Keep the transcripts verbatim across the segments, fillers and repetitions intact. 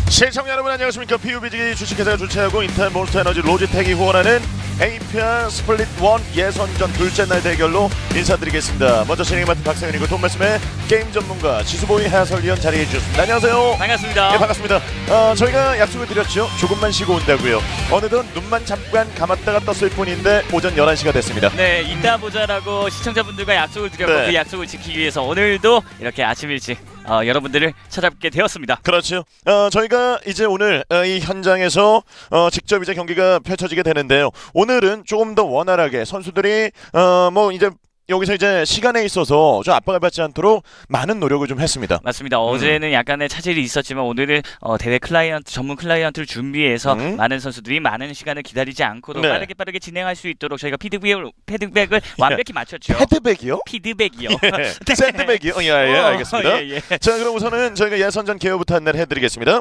시청자 여러분 안녕하십니까. 피유비지 주식회사가 주최하고 인터넷 몬스터에너지 로지텍이 후원하는 에이피알 스플릿 원 예선전 둘째 날 대결로 인사드리겠습니다. 먼저 진행을 맡은 박세현이고 돈 말씀에 게임 전문가 지수보이 해설위원 자리해 주셨습니다. 안녕하세요. 반갑습니다. 네, 반갑습니다. 어, 저희가 약속을 드렸죠. 조금만 쉬고 온다고요. 어느덧 눈만 잠깐 감았다가 떴을 뿐인데 오전 열한 시가 됐습니다. 네, 이따 보자라고 시청자분들과 약속을 드렸고 네. 그 약속을 지키기 위해서 오늘도 이렇게 아침 일찍 어, 여러분들을 찾아뵙게 되었습니다. 그렇죠. 어, 저희가 이제 오늘 어, 이 현장에서 어, 직접 이제 경기가 펼쳐지게 되는데요. 오늘은 조금 더 원활하게 선수들이 어, 뭐 이제 여기서 이제 시간에 있어서 좀 압박을 받지 않도록 많은 노력을 좀 했습니다. 맞습니다. 어제는 약간의 차질이 있었지만 오늘은 어, 대회 클라이언트, 전문 클라이언트를 준비해서 음. 많은 선수들이 많은 시간을 기다리지 않고도 네. 빠르게 빠르게 진행할 수 있도록 저희가 피드백을, 피드백을 완벽히 맞췄죠. 패드백이요? 피드백이요. 예. 샌드백이요? 예, 예, 알겠습니다. 어, 예, 예. 자, 그럼 우선은 저희가 예선전 개요부터 안내해드리겠습니다.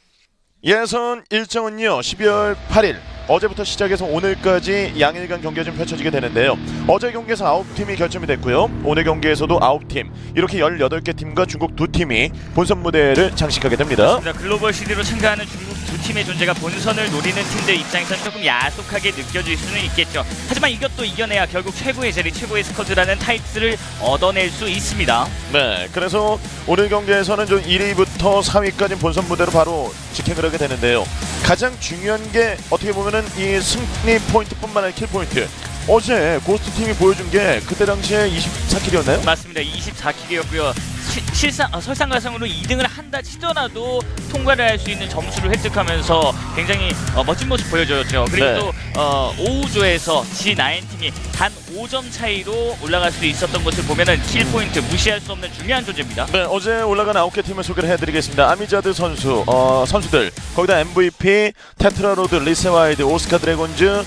예선 일정은요 십이월 팔일 어제부터 시작해서 오늘까지 양일간 경기가 좀 펼쳐지게 되는데요. 어제 경기에서 아홉 팀이 결정이 됐고요. 오늘 경기에서도 아홉 팀 이렇게 열여덟 개 팀과 중국 두 팀이 본선 무대를 장식하게 됩니다. 맞습니다. 글로벌 시리로 참가하는 중국 두 팀의 존재가 본선을 노리는 팀들 입장에서는 조금 야속하게 느껴질 수는 있겠죠. 하지만 이것도 이겨내야 결국 최고의 자리, 최고의 스쿼드라는 타이틀을 얻어낼 수 있습니다. 네, 그래서 오늘 경기에서는 좀 일 위부터 사 위까지 본선 무대로 바로 직행을 하게 되는데요. 가장 중요한 게 어떻게 보면은 이 승리 포인트뿐만 아니라 킬 포인트. 어제 고스트 팀이 보여준 게 그때 당시에 이십사 킬이었나요? 맞습니다. 이십사 킬이었고요. 시, 실상 어, 설상가상으로 이 등을 한다 치더라도 통과를 할 수 있는 점수를 획득하면서 굉장히 어, 멋진 모습 보여줬죠. 그리고 네. 또 어, 오우조에서 지 나인 팀이 단 오 점 차이로 올라갈 수 있었던 것을 보면은 킬 포인트 무시할 수 없는 중요한 존재입니다. 네, 어제 올라간 아홉 개 팀을 소개를 해드리겠습니다. 아미자드 선수, 어, 선수들 거기다 엠브이피, 테트라로드, 리세와이드, 오스카 드래곤즈,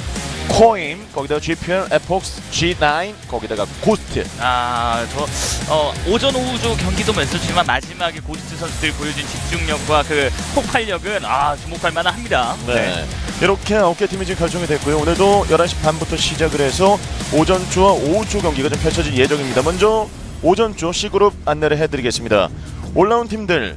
코임, 거기다가 지피엘, 에폭스, 지 나인, 거기다가 고스트. 아, 저 어, 오전 오후조 경기도 맺었지만 마지막에 고스트 선수들이 보여준 집중력과 그 폭발력은 아 주목할 만합니다. 네. 네. 이렇게 아홉 개 팀이 지금 결정이 됐고요. 오늘도 열한 시 반부터 시작을 해서 오전주와 오후주 경기가 좀 펼쳐질 예정입니다. 먼저 오전주 C그룹 안내를 해드리겠습니다. 올라온 팀들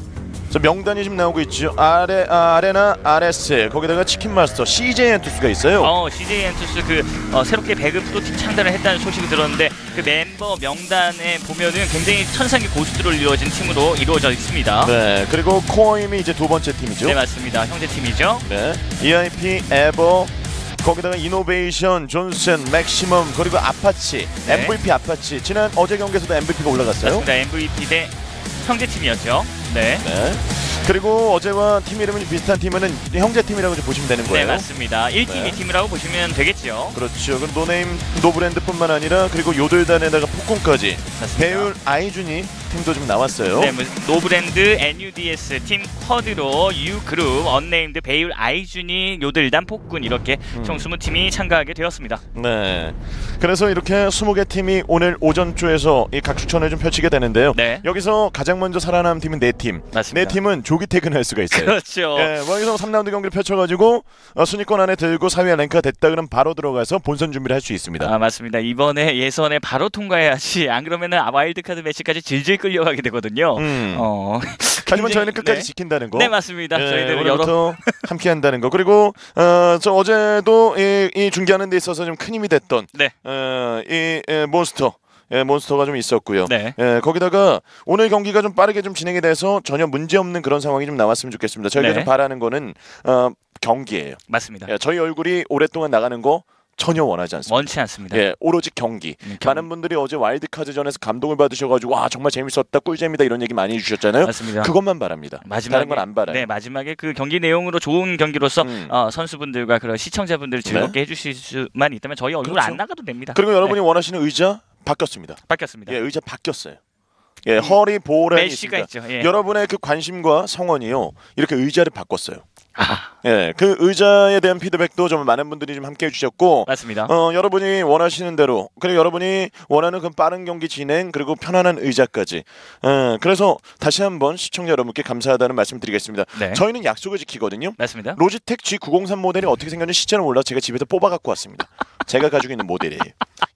저 명단이 지금 나오고 있죠. 아레, 아, 아레나 아르에스 거기다가 치킨마스터 씨제이 엔투스가 있어요. 어, 씨제이 엔투스 그 어, 새롭게 배급 프로팀 창단을 했다는 소식을 들었는데 그 멤버 명단에 보면은 굉장히 천상의 고수들로 이루어진 팀으로 이루어져 있습니다. 네, 그리고 코어임이 이제 두 번째 팀이죠. 네, 맞습니다. 형제 팀이죠. 네, 이아이피, 에버, 거기다가 이노베이션, 존슨, 맥시멈 그리고 아파치, 네. 엠브이피 아파치. 지난 어제 경기에서도 엠브이피가 올라갔어요. 맞습니다. 엠브이피 대 형제 팀이었죠. 네. 네. 그리고 어제와 팀 이름이 비슷한 팀은 형제팀이라고 좀 보시면 되는 거예요. 네, 맞습니다. 일 팀, 네. 이 팀이라고 보시면 되겠죠. 그렇죠. 그럼 노네임, 노브랜드뿐만 아니라 그리고 요들단에다가 폭군까지 맞습니다. 배율 아이준이 팀도 좀 나왔어요. 네, 뭐, 노브랜드, 엔유디에스, 팀 쿼드로, 유그룹, 언네임드, 베일, 아이준이, 요들단, 폭군 이렇게 음. 총 이십 팀이 참가하게 되었습니다. 네. 그래서 이렇게 스무 개 팀이 오늘 오전주에서 이 각 추천을 좀 펼치게 되는데요. 네. 여기서 가장 먼저 살아남은 팀은 네 팀. 맞습니다. 네 팀은 조기 퇴근할 수가 있어요. 그렇죠. 예, 뭐 여기서 삼 라운드 경기를 펼쳐가지고 어, 순위권 안에 들고 사 위에 랭크가 됐다 그러면 바로 들어가서 본선 준비를 할 수 있습니다. 아, 맞습니다. 이번에 예선에 바로 통과해야지 안 그러면은 와일드카드 매치까지 질질 끌려가게 되거든요. 음. 어. 하지만 굉장히- 저희는 끝까지 네. 지킨다는 거. 네, 맞습니다. 예, 저희들은 여러 오늘부터 함께 한다는 거. 그리고 어, 저 어제도 이, 이 중계하는 데 있어서 좀 큰 힘이 됐던 네. 어, 이 에, 몬스터 예, 몬스터가 좀 있었고요. 네. 예, 거기다가 오늘 경기가 좀 빠르게 좀 진행이 돼서 전혀 문제 없는 그런 상황이 좀 나왔으면 좋겠습니다. 저희가 네. 좀 바라는 거는 어, 경기예요. 맞습니다. 예, 저희 얼굴이 오랫동안 나가는 거 전혀 원하지 않습니다. 원치 않습니다. 예, 오로지 경기. 음, 경- 많은 분들이 어제 와일드카드전에서 감동을 받으셔가지고 와 정말 재밌었다, 꿀잼이다 이런 얘기 많이 해주셨잖아요. 맞습니다. 그것만 바랍니다. 마지막에 다른 건 안 바라요. 네, 마지막에 그 경기 내용으로 좋은 경기로서 음. 어, 선수분들과 그런 시청자분들을 즐겁게 해주실 수만 있다면 저희 얼굴 그렇죠. 안 나가도 됩니다. 그리고 여러분이 네, 원하시는 의자 바뀌었습니다. 바뀌었습니다. 예, 의자 바뀌었어요. 예, 허리 보호란이 메시가 있습니다. 있죠. 예. 여러분의 그 관심과 성원이요 이렇게 의자를 바꿨어요. 아, 예, 그 의자에 대한 피드백도 좀 많은 분들이 좀 함께 해주셨고, 맞습니다. 어, 여러분이 원하시는 대로 그리고 여러분이 원하는 그 빠른 경기 진행 그리고 편안한 의자까지. 예, 그래서 다시 한번 시청자 여러분께 감사하다는 말씀드리겠습니다. 네. 저희는 약속을 지키거든요. 맞습니다. 로지텍 지 구공삼 모델이 어떻게 생겼는지 시제는 몰라 제가 집에서 뽑아 갖고 왔습니다. 제가 가지고 있는 모델이에요.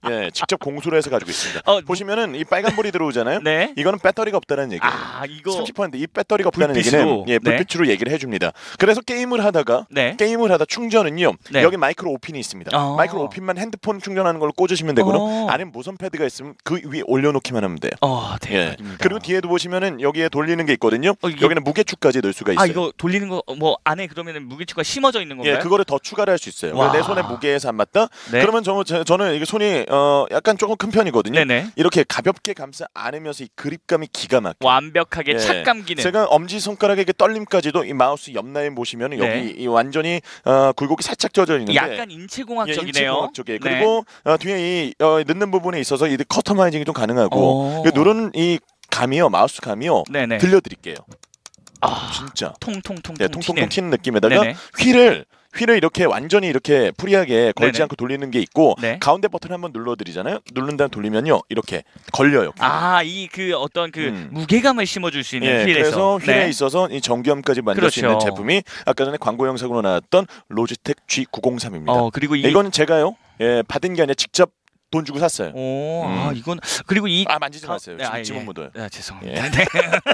예, 직접 공수를 해서 가지고 있습니다. 어, 보시면은 이 빨간 불이 들어오잖아요. 네. 이거는 배터리가 없다는 얘기예요. 아, 이거 삼십 퍼센트 이 배터리가 없다는 불빛으로. 얘기는 예, 불빛으로 네. 얘기를 해줍니다. 그래서 게임을 하다가 네. 게임을 하다 충전은요. 네. 여기 마이크로 오핀이 있습니다. 어. 마이크로 오핀만 핸드폰 충전하는 걸 꽂으시면 되고요. 어. 아니면 무선 패드가 있으면 그 위에 올려놓기만 하면 돼요. 어, 예. 대박입니다. 그리고 뒤에도 보시면은 여기에 돌리는 게 있거든요. 어, 이게- 여기는 무게축까지 넣을 수가 있어요. 아, 이거 돌리는 거 뭐 안에 그러면은 무게추가 심어져 있는 건가요? 예, 그거를 더 추가를 할 수 있어요. 와. 내 손의 무게에서 안 맞다. 네. 그러면 저, 저, 저는 이게 손이 어, 약간 조금 큰 편이거든요. 네네. 이렇게 가볍게 감싸 안으면서 이 그립감이 기가 막혀. 완벽하게 예. 착 감기는. 제가 엄지 손가락의 그 떨림까지도 이 마우스 옆 라인 보시면 은 네. 여기 이 완전히 어, 굴곡이 살짝 젖어 있는데 약간 예, 인체공학적이네요. 인체공학적이에요. 네. 그리고 어, 뒤에 이 어, 넣는 부분에 있어서 이 커스터마이징이 좀 가능하고 오. 그 누르는 이 감이요, 마우스 감이요. 네네. 들려드릴게요. 아, 진짜. 통통통통 네, 통통통 튀는. 튀는 느낌에다가 네네. 휠을 휠을 이렇게 완전히 이렇게 프리하게 걸지 네네. 않고 돌리는 게 있고 네. 가운데 버튼 한번 눌러드리잖아요. 누른 다음 돌리면요 이렇게 걸려요. 아, 이 그 어떤 그 음. 무게감을 심어줄 수 있는 예, 휠에서. 그래서 휠에 네. 있어서 이 정교함까지 만들 수 있는 그렇죠. 제품이 아까 전에 광고 영상으로 나왔던 로지텍 지 구공삼입니다. 어, 그리고 이 이거는 제가요 예, 받은 게 아니라 직접 돈 주고 샀어요. 오, 음. 아, 이건 그리고 이 아 만지지 가- 마세요. 네, 지금 아, 지문 예. 묻어요. 아, 예. 죄송합니다. 네.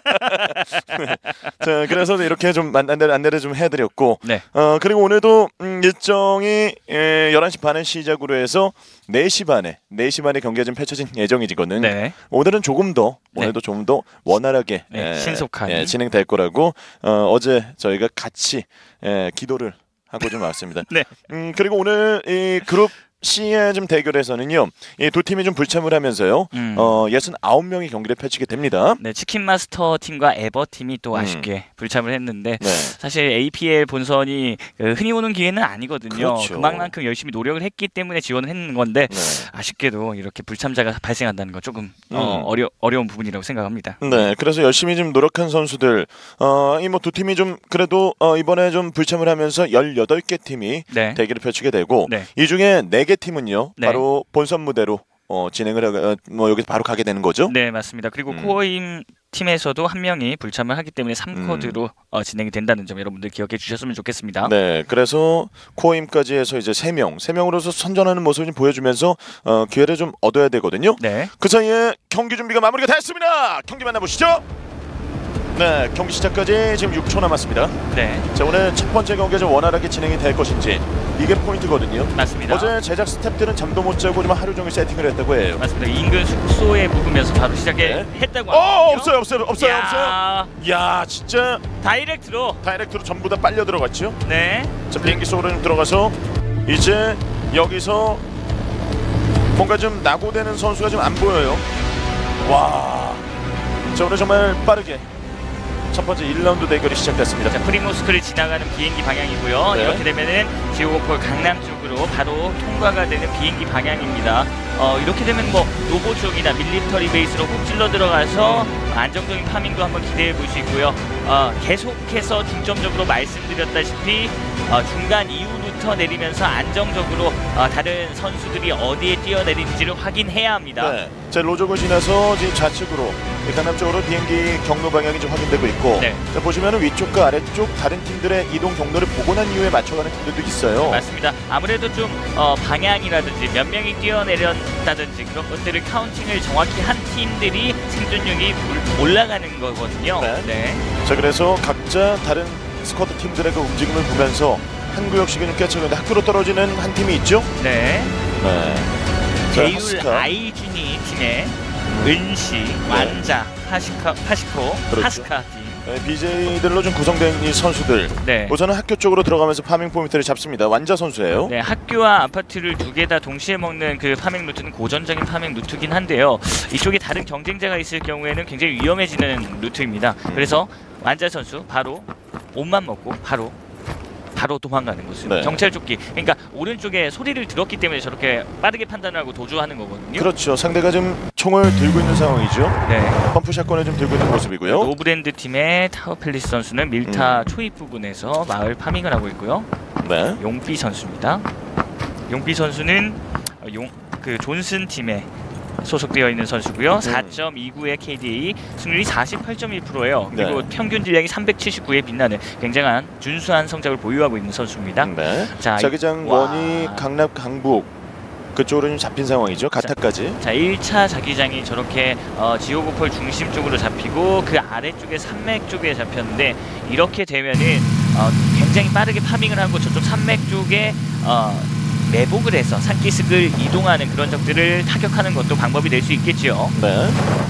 자, 그래서 이렇게 좀 안내를, 안내를 좀 해드렸고 네. 어 그리고 오늘도 음, 일정이 예, 열한 시 반을 시작으로 해서 네 시 반에 네 시 반에 경기가 좀 펼쳐진 예정이거든요. 네. 오늘은 조금 더 네. 오늘도 좀 더 원활하게 네, 예, 신속하게. 예, 진행될 거라고 어, 어제 저희가 같이 예, 기도를 하고 좀 왔습니다. 네. 음 그리고 오늘 이 그룹 C의 좀 대결에서는요, 이 두 팀이 좀 불참을 하면서요, 음. 어 예순아홉 명이 경기를 펼치게 됩니다. 네, 치킨 마스터 팀과 에버 팀이 또 음. 아쉽게 불참을 했는데 네. 사실 에이피엘 본선이 그 흔히 오는 기회는 아니거든요. 그렇죠. 그만큼 열심히 노력을 했기 때문에 지원을 했는 건데 네. 아쉽게도 이렇게 불참자가 발생한다는 건 조금 음. 어, 어려 어려운 부분이라고 생각합니다. 네, 그래서 열심히 좀 노력한 선수들, 어, 이 뭐 두 팀이 좀 그래도 어, 이번에 좀 불참을 하면서 열여덟 개 팀이 네. 대결을 펼치게 되고, 네. 이 중에 네 개 팀은요, 네. 바로 본선 무대로 어, 진행을 하가, 어, 뭐 여기서 바로 가게 되는 거죠. 네, 맞습니다. 그리고 음. 코어임 팀에서도 한 명이 불참을 하기 때문에 삼 쿼드로 어, 진행이 된다는 점 여러분들 기억해 주셨으면 좋겠습니다. 네, 그래서 코어임까지 해서 이제 세 명, 세 명으로서 선전하는 모습을 좀 보여주면서 어, 기회를 좀 얻어야 되거든요. 네. 그 사이에 경기 준비가 마무리가 됐습니다. 경기 만나보시죠. 네, 경기 시작까지 지금 육 초 남았습니다. 네. 자, 오늘 첫 번째 경기가 좀 원활하게 진행이 될 것인지 이게 포인트거든요. 맞습니다. 어제 제작 스태프들은 잠도 못 자고 좀 하루 종일 세팅을 했다고 해요. 맞습니다. 인근 숙소에 묵으면서 바로 시작해 네. 했다고 어, 하거든요. 없어요, 없어요, 없어요, 야, 없어요. 야, 진짜 다이렉트로. 다이렉트로 전부 다 빨려 들어갔죠. 네. 자, 비행기 속으로 좀 들어가서 이제 여기서 뭔가 좀 낙오되는 선수가 좀 안 보여요. 와, 자, 오늘 정말 빠르게 첫 번째 일 라운드 대결이 시작됐습니다. 자, 프리모스크를 지나가는 비행기 방향이고요. 네. 이렇게 되면은 지오고폴 강남 쪽으로 바로 통과가 되는 비행기 방향입니다. 어, 이렇게 되면 뭐 노보 쪽이나 밀리터리 베이스로 훅 찔러 들어가서 안정적인 파밍도 한번 기대해 보시고요. 어, 계속해서 중점적으로 말씀드렸다시피 어, 중간 이후부터 내리면서 안정적으로 어, 다른 선수들이 어디에 뛰어내리는지를 확인해야 합니다. 네. 자, 로족을 지나서 지금 좌측으로 강남 쪽으로 비행기 경로 방향이 좀 확인되고 있고, 네. 자, 보시면은 위쪽과 아래쪽 다른 팀들의 이동 경로를 보고 난 이후에 맞춰가는 팀들도 있어요. 맞습니다. 아무래도 좀 어, 방향이라든지 몇 명이 뛰어내렸다든지 그런 것들을 카운팅을 정확히 한 팀들이 생존력이 올라가는 거거든요. 네. 네. 자, 그래서 각자 다른 스쿼드 팀들의 그 움직임을 보면서 한 구역씩은 좀 깨쳐는데 학교로 떨어지는 한 팀이 있죠. 네. 네. 자, 제이울 하스카. 아이준이 팀의 은시, 완자, 하시카, 하시코, 그렇죠. 하스카 팀. 네, 비제이들로 좀 구성된 이 선수들. 네. 우선은 학교 쪽으로 들어가면서 파밍 포인트를 잡습니다. 완자 선수예요. 네, 학교와 아파트를 두 개 다 동시에 먹는 그 파밍 루트는 고전적인 파밍 루트긴 한데요. 이쪽에 다른 경쟁자가 있을 경우에는 굉장히 위험해지는 루트입니다. 그래서 완자 선수 바로 옷만 먹고 바로 바로 도망가는 모습. 네. 경찰조끼. 그러니까 오른쪽에 소리를 들었기 때문에 저렇게 빠르게 판단하고 도주하는 거거든요. 그렇죠. 상대가 좀 총을 들고 있는 상황이죠. 네. 펌프 샷건을 좀 들고 있는 모습이고요. 노브랜드 팀의 타워 팰리스 선수는 밀타 음. 초입 부분에서 마을 파밍을 하고 있고요. 네. 용비 선수입니다. 용비 선수는 용 그 존슨 팀에 소속되어 있는 선수고요. 사 점 이구의 케이디에이, 승률이 사십팔 점 일 퍼센트예요. 그리고 네. 평균 질량이 삼백칠십구에 빛나는 굉장한 준수한 성적을 보유하고 있는 선수입니다. 네. 자, 자기장 와. 원이 강남 강북 그쪽으로 좀 잡힌 상황이죠. 가타까지. 자, 일 차 자기장이 저렇게 어, 지오고폴 중심 쪽으로 잡히고 그 아래쪽에 산맥 쪽에 잡혔는데 이렇게 되면은 어, 굉장히 빠르게 파밍을 하고 저쪽 산맥 쪽에 어, 매복을 해서 산기슭을 이동하는 그런 적들을 타격하는 것도 방법이 될 수 있겠죠. 네.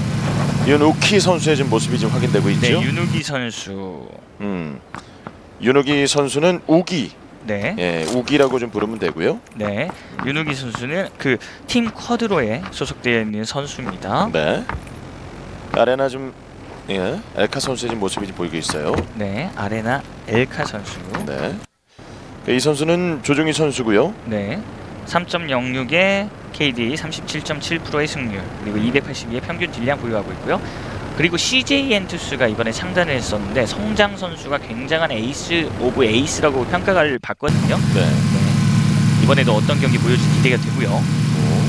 윤우키 선수의 지금 모습이 지금 확인되고 있죠. 네, 윤우기 선수. 음, 윤우기 선수는 우기. 네. 예, 우기라고 좀 부르면 되고요. 네. 윤우기 선수는 그 팀 쿼드로에 소속되어 있는 선수입니다. 네. 아레나 좀 예, 엘카 선수의 지금 모습이 지금 보이고 있어요. 네. 아레나 엘카 선수. 네. 이 선수는 조종희 선수고요. 네. 삼 점 영육의 케이디, 삼십칠 점 칠 퍼센트의 승률, 그리고 이백팔십이의 평균 딜량 보유하고 있고요. 그리고 씨제이 엔투스가 이번에 창단을 했었는데 성장 선수가 굉장한 에이스 오브 에이스라고 평가를 받거든요. 네. 네. 이번에도 어떤 경기 보여줄지 기대가 되고요.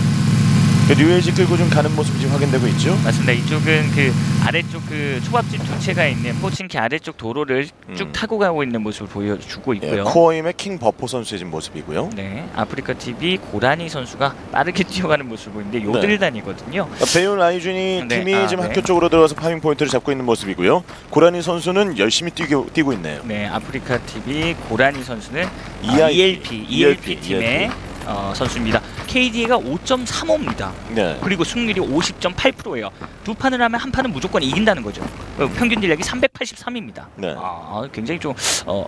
뉴에이지 끌고 좀 가는 모습이 지금 확인되고 있죠. 맞습니다. 이쪽은 그 아래쪽 그 초밥집 두 채가 있는 포칭키 아래쪽 도로를 음. 쭉 타고 가고 있는 모습을 보여주고 있고요. 예, 코어임의 킹 버퍼 선수의 지금 모습이고요. 네, 아프리카 티비 고라니 선수가 빠르게 뛰어가는 모습을 보이는데 요들단이거든요. 배운 아이준이 네. 팀이 아, 지금 네. 학교 쪽으로 들어가서 파밍 포인트를 잡고 있는 모습이고요. 고라니 선수는 열심히 뛰고, 뛰고 있네요. 네, 아프리카 티비 고라니 선수는 이아이피, 이엘피, 이엘피 팀의 이엘피. 어, 선수입니다. 케이디가 오 점 삼오입니다. 네. 그리고 승률이 오십 점 팔 퍼센트예요. 두 판을 하면 한 판은 무조건 이긴다는 거죠. 어, 평균 딜력이 삼백팔십삼입니다. 네. 아, 굉장히 좀 어,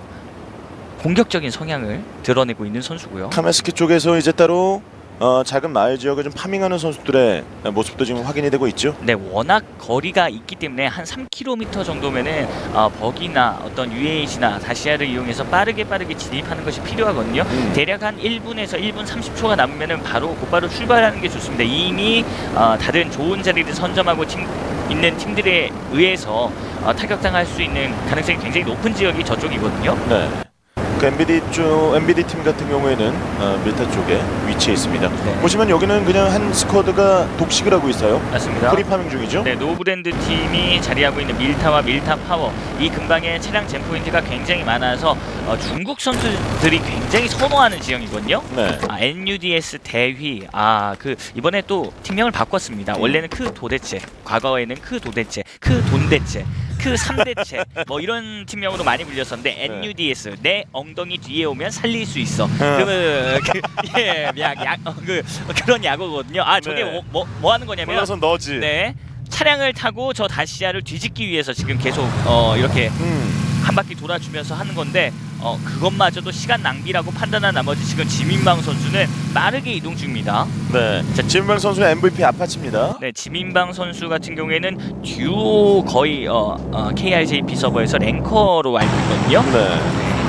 공격적인 성향을 드러내고 있는 선수고요. 카메스키 쪽에서 이제 따로 어, 작은 마을 지역을 좀 파밍하는 선수들의 모습도 지금 확인이 되고 있죠. 네, 워낙 거리가 있기 때문에 한 삼 킬로미터 정도면은 어, 버기나 어떤 유에이지나 다시아를 이용해서 빠르게 빠르게 진입하는 것이 필요하거든요. 음. 대략 한 일 분에서 일 분 삼십 초가 남으면은 바로 곧바로 출발하는 게 좋습니다. 이미 어, 다른 좋은 자리를 선점하고 팀, 있는 팀들에 의해서 어, 타격당할 수 있는 가능성이 굉장히 높은 지역이 저쪽이거든요. 네. 그 엠비디 쪽 엠비디 팀 같은 경우에는 어, 밀타 쪽에 위치해 있습니다. 네. 보시면 여기는 그냥 한 스쿼드가 독식을 하고 있어요. 맞습니다. 프리 파밍 중이죠. 네, 노브랜드 팀이 자리하고 있는 밀타와 밀타 파워, 이 근방에 차량 젠 포인트가 굉장히 많아서 어, 중국 선수들이 굉장히 선호하는 지형이거든요. 네. 아, 엔유디에스 대휘, 아 그 이번에 또 팀명을 바꿨습니다. 음. 원래는 크 도대체, 과거에는 크 도대체, 크 돈대체, 크 삼대체 뭐 이런 팀명으로 많이 불렸었는데 엔유디에스 내 엉덩이 뒤에 오면 살릴 수 있어. 그러면 그, 예, 약, 약, 어, 그 그런 약어거든요. 아 저게 네. 뭐, 뭐, 뭐 하는 거냐면 몰라서 너지. 네. 차량을 타고 저 다시아를 뒤집기 위해서 지금 계속 어, 이렇게 음. 한 바퀴 돌아주면서 하는 건데 어, 그것마저도 시간 낭비라고 판단한 나머지 지금 지민방 선수는 빠르게 이동 중입니다. 네. 자, 지민방 선수의 엠브이피 아파치입니다. 네, 지민방 선수 같은 경우에는 듀오 거의 어, 어, 케이알제이피 서버에서 랭커로 알고 있거든요. 네.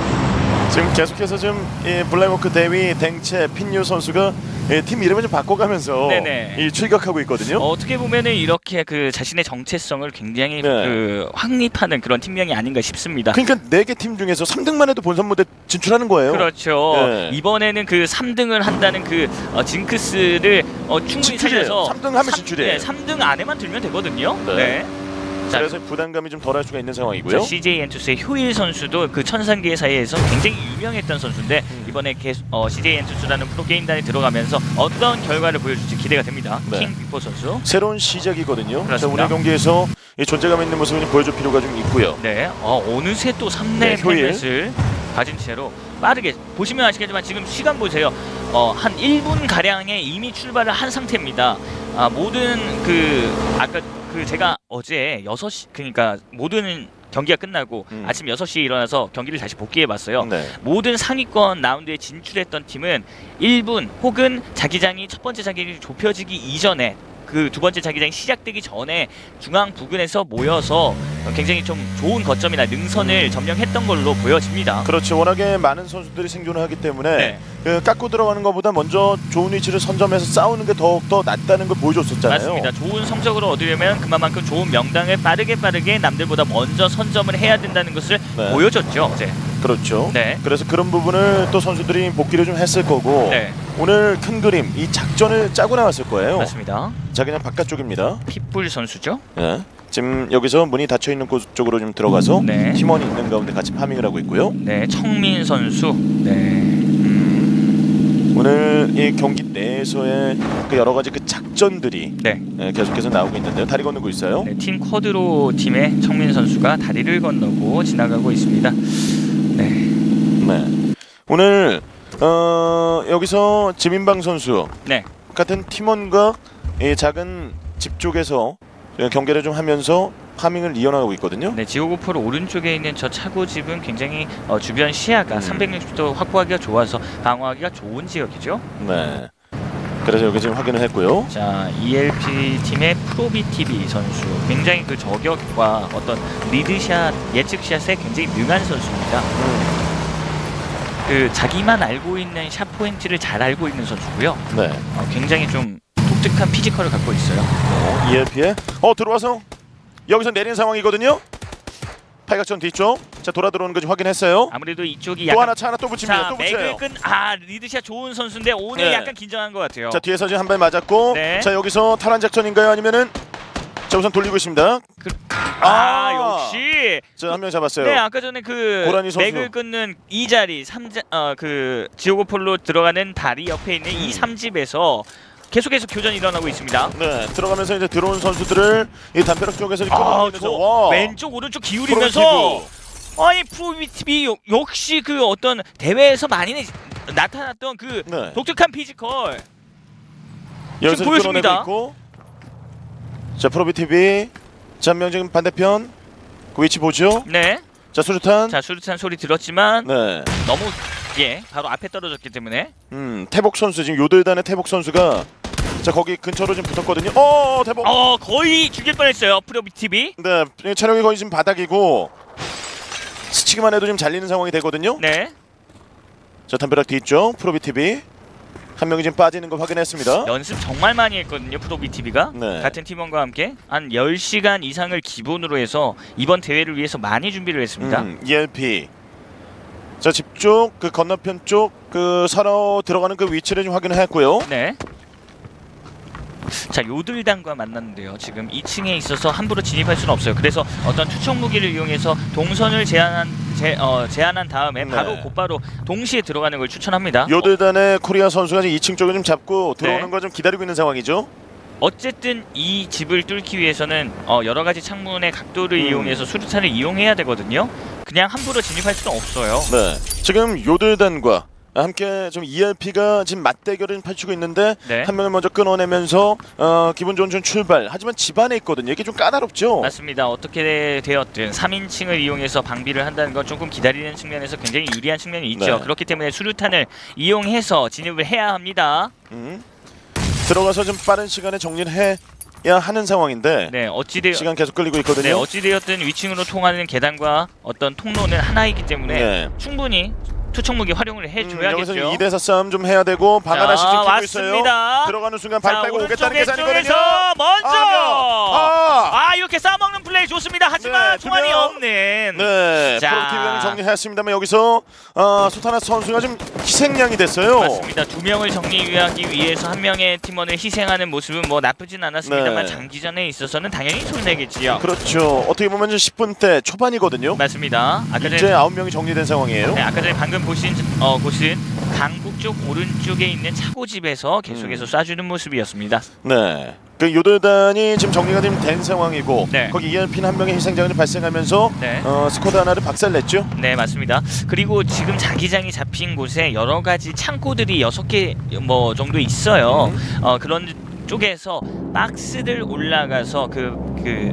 지금 계속해서 지금 이 블랙워크 대위 댕체 핀유 선수가 예, 팀 이름을 좀 바꿔가면서 네네. 이 출격하고 있거든요. 어, 어떻게 보면은 이렇게 그 자신의 정체성을 굉장히 네. 그 확립하는 그런 팀명이 아닌가 싶습니다. 그러니까 네 개 팀 중에서 삼 등만 해도 본선 무대 진출하는 거예요. 그렇죠. 네. 이번에는 그 삼 등을 한다는 그 어, 징크스를 어, 충분히 진출이에요. 살려서 삼 등 하면 삼- 진출이에요. 네, 삼 등 안에만 들면 되거든요. 네. 네. 자, 그래서 부담감이 좀 덜할 수가 있는 상황이고요. 씨제이 엔투스의 효일 선수도 그 천상계 사이에서 굉장히 유명했던 선수인데 음. 이번에 게, 어, 씨제이 엔투스라는 프로게임단에 들어가면서 어떤 결과를 보여줄지 기대가 됩니다. 네. 킹 비포 선수. 새로운 시작이거든요. 그렇습니다. 자, 오늘 경기에서 이 존재감 있는 모습을 좀 보여줄 필요가 좀 있고요. 네. 어, 어느새 또 삼 렙 네, 효일. 헬멧을 가진 채로 빠르게 보시면 아시겠지만 지금 시간 보세요. 어, 한 일 분 가량에 이미 출발을 한 상태입니다. 아, 모든 그 아까 그 제가 어제 여섯 시 그러니까 모든 경기가 끝나고 음. 아침 여섯 시에 일어나서 경기를 다시 복귀해 봤어요. 네. 모든 상위권 라운드에 진출했던 팀은 일 분 혹은 자기장이 첫 번째 자기장이 좁혀지기 이전에 그 두 번째 자기장이 시작되기 전에 중앙 부근에서 모여서 굉장히 좀 좋은 거점이나 능선을 점령했던 걸로 보여집니다. 그렇죠. 워낙에 많은 선수들이 생존을 하기 때문에 네. 그 깎고 들어가는 것보다 먼저 좋은 위치를 선점해서 싸우는 게 더욱더 낫다는 걸 보여줬었잖아요. 맞습니다. 좋은 성적을 얻으려면 그만큼 좋은 명당을 빠르게 빠르게 남들보다 먼저 선점을 해야 된다는 것을 네. 보여줬죠. 어제. 그렇죠. 네. 그래서 그런 부분을 또 선수들이 복귀를 좀 했을 거고 네. 오늘 큰 그림, 이 작전을 짜고 나왔을 거예요. 맞습니다. 자, 그냥 바깥쪽입니다. 핏불 선수죠. 네. 지금 여기서 문이 닫혀 있는 곳 쪽으로 좀 들어가서 네. 팀원이 있는 가운데 같이 파밍을 하고 있고요. 네, 청민 선수. 네. 오늘 오늘 이 경기 내에서의 그 여러 가지 그 작전들이 네. 예, 계속해서 나오고 있는데요. 다리 건너고 있어요. 네, 팀 쿼드로 팀의 청민 선수가 다리를 건너고 지나가고 있습니다. 네. 네. 오늘 어, 여기서 지민방 선수 네. 같은 팀원과 이 작은 집 쪽에서 경계를 좀 하면서 파밍을 이어나가고 있거든요. 네, 지오고포로 오른쪽에 있는 저 차고집은 굉장히 어, 주변 시야가 음. 삼백육십 도 확보하기가 좋아서 방어하기가 좋은 지역이죠. 네. 그래서 여기 지금 확인을 했고요. 자, 이엘피 팀의 프로비티비 선수 굉장히 그 저격과 어떤 리드샷, 예측샷에 굉장히 능한 선수입니다. 음. 그 자기만 알고 있는 샷 포인트를 잘 알고 있는 선수고요. 네. 어, 굉장히 좀 독특한 피지컬을 갖고 있어요. 어, 이엘피에 어 들어와서 여기서 내린 상황이거든요. 팔각전 뒤쪽. 자 돌아 들어오는 거 좀 확인했어요. 아무래도 이쪽이 또 약간 하나 차 하나 또 붙입니다. 자, 또 붙여요. 맥을 끈 아, 리드샷 좋은 선수인데 오늘 네. 약간 긴장한 것 같아요. 자 뒤에서 지금 한 발 맞았고 네. 자 여기서 탈환 작전인가요? 아니면은 자 우선 돌리고 있습니다. 그, 아, 아, 역시 자 한 명 잡았어요. 네, 아까 전에 그 고라니 선수. 맥을 끊는 이 자리 삼자 어그 지오고폴로 들어가는 다리 옆에 있는 음. 이 삼집에서 계속해서 교전이 일어나고 있습니다. 네 들어가면서 이제 들어온 선수들을 이 담벼락 쪽에서 아, 끌어내면서 저 와. 왼쪽 오른쪽 기울이면서 프로비티브. 아니 프로비티비 역시 그 어떤 대회에서 많이 나타났던 그 네. 독특한 피지컬 여기서 지금 보여줍니다. 끌어내고 있고. 자 프로비티비 잔명 지금 반대편 그 위치 보죠. 네. 자 수류탄. 자 수류탄 소리 들었지만 네. 너무 예 바로 앞에 떨어졌기 때문에 음 태복 선수 지금 요들단의 태복 선수가 자 거기 근처로 좀 붙었거든요. 어 태복. 어 거의 죽일 뻔했어요 프로비티비. 네 체력이 거의 지금 바닥이고 스치기만 해도 지금 잘리는 상황이 되거든요. 네. 자 담벼락 뒤쪽 프로비티비 한 명이 지금 빠지는 거 확인했습니다. 연습 정말 많이 했거든요 프로비티비가. 네. 같은 팀원과 함께 한 열 시간 이상을 기본으로 해서 이번 대회를 위해서 많이 준비를 했습니다. 음, 이엘피 자 집 쪽 그 건너편 쪽 그 사러 들어가는 그 위치를 좀 확인을 했고요. 네. 자 요들단과 만났는데요. 지금 이 층에 있어서 함부로 진입할 수는 없어요. 그래서 어떤 투척 무기를 이용해서 동선을 제한한 제, 어, 제한한 다음에 네. 바로 곧바로 동시에 들어가는 걸 추천합니다. 요들단의 코리아 선수가 지금 이 층 쪽을 좀 잡고 들어오는 네. 거 좀 기다리고 있는 상황이죠. 어쨌든 이 집을 뚫기 위해서는 어, 여러 가지 창문의 각도를 음. 이용해서 수류탄을 이용해야 되거든요. 그냥 함부로 진입할 수는 없어요. 네. 지금 요들단과 함께 좀 이엘피가 지금 맞대결을 펼치고 있는데 네. 한 명을 먼저 끊어내면서 어, 기분 좋은 좀 출발. 하지만 집안에 있거든요. 이게 좀 까다롭죠. 맞습니다. 어떻게 되었든 삼 인칭을 이용해서 방비를 한다는 건 조금 기다리는 측면에서 굉장히 유리한 측면이 있죠. 네. 그렇기 때문에 수류탄을 이용해서 진입을 해야 합니다. 음. 들어가서 좀 빠른 시간에 정리를 해야 하는 상황인데 네, 어찌되어 시간 계속 끌리고 있거든요. 네, 어찌되었든 위층으로 통하는 계단과 어떤 통로는 하나이기 때문에 네. 충분히 투척무기 활용을 해줘야겠죠. 음, 여기서 이 대 사 싸움 좀 해야 되고 방 하나씩 지키고 왔습니다. 있어요. 들어가는 순간 발 자, 빼고 오겠다는 오른쪽에 계산이거든요. 쪽에서 먼저 아, 아, 이렇게 싸먹는 플레이 좋습니다. 하지만 네, 총알이 두명. 없는 네, 자. 프로티브는 정리했습니다만 여기서 어, 수타나 선수가 좀 희생양이 됐어요. 맞습니다. 두 명을 정리하기 위해서 한 명의 팀원을 희생하는 모습은 뭐 나쁘진 않았습니다만 네. 장기전에 있어서는 당연히 손해겠지요. 그렇죠. 어떻게 보면 십 분대 초반이거든요. 맞습니다. 아까 전에 이제 아홉 명이 정리된 상황이에요. 네, 아까 전에 방금 보신 어, 곳은 강북 쪽 오른쪽에 있는 차고집에서 계속해서 음. 쏴주는 모습이었습니다. 네. 그 요들단이 지금 정리가 좀 된 상황이고 네. 거기 이엘피는 한 명의 희생자가 발생하면서 네. 어, 스쿼드 하나를 박살냈죠. 네, 맞습니다. 그리고 지금 자기장이 잡힌 곳에 여러 가지 창고들이 여섯 개 뭐 정도 있어요. 음. 어, 그런 쪽에서 박스들 올라가서 그, 그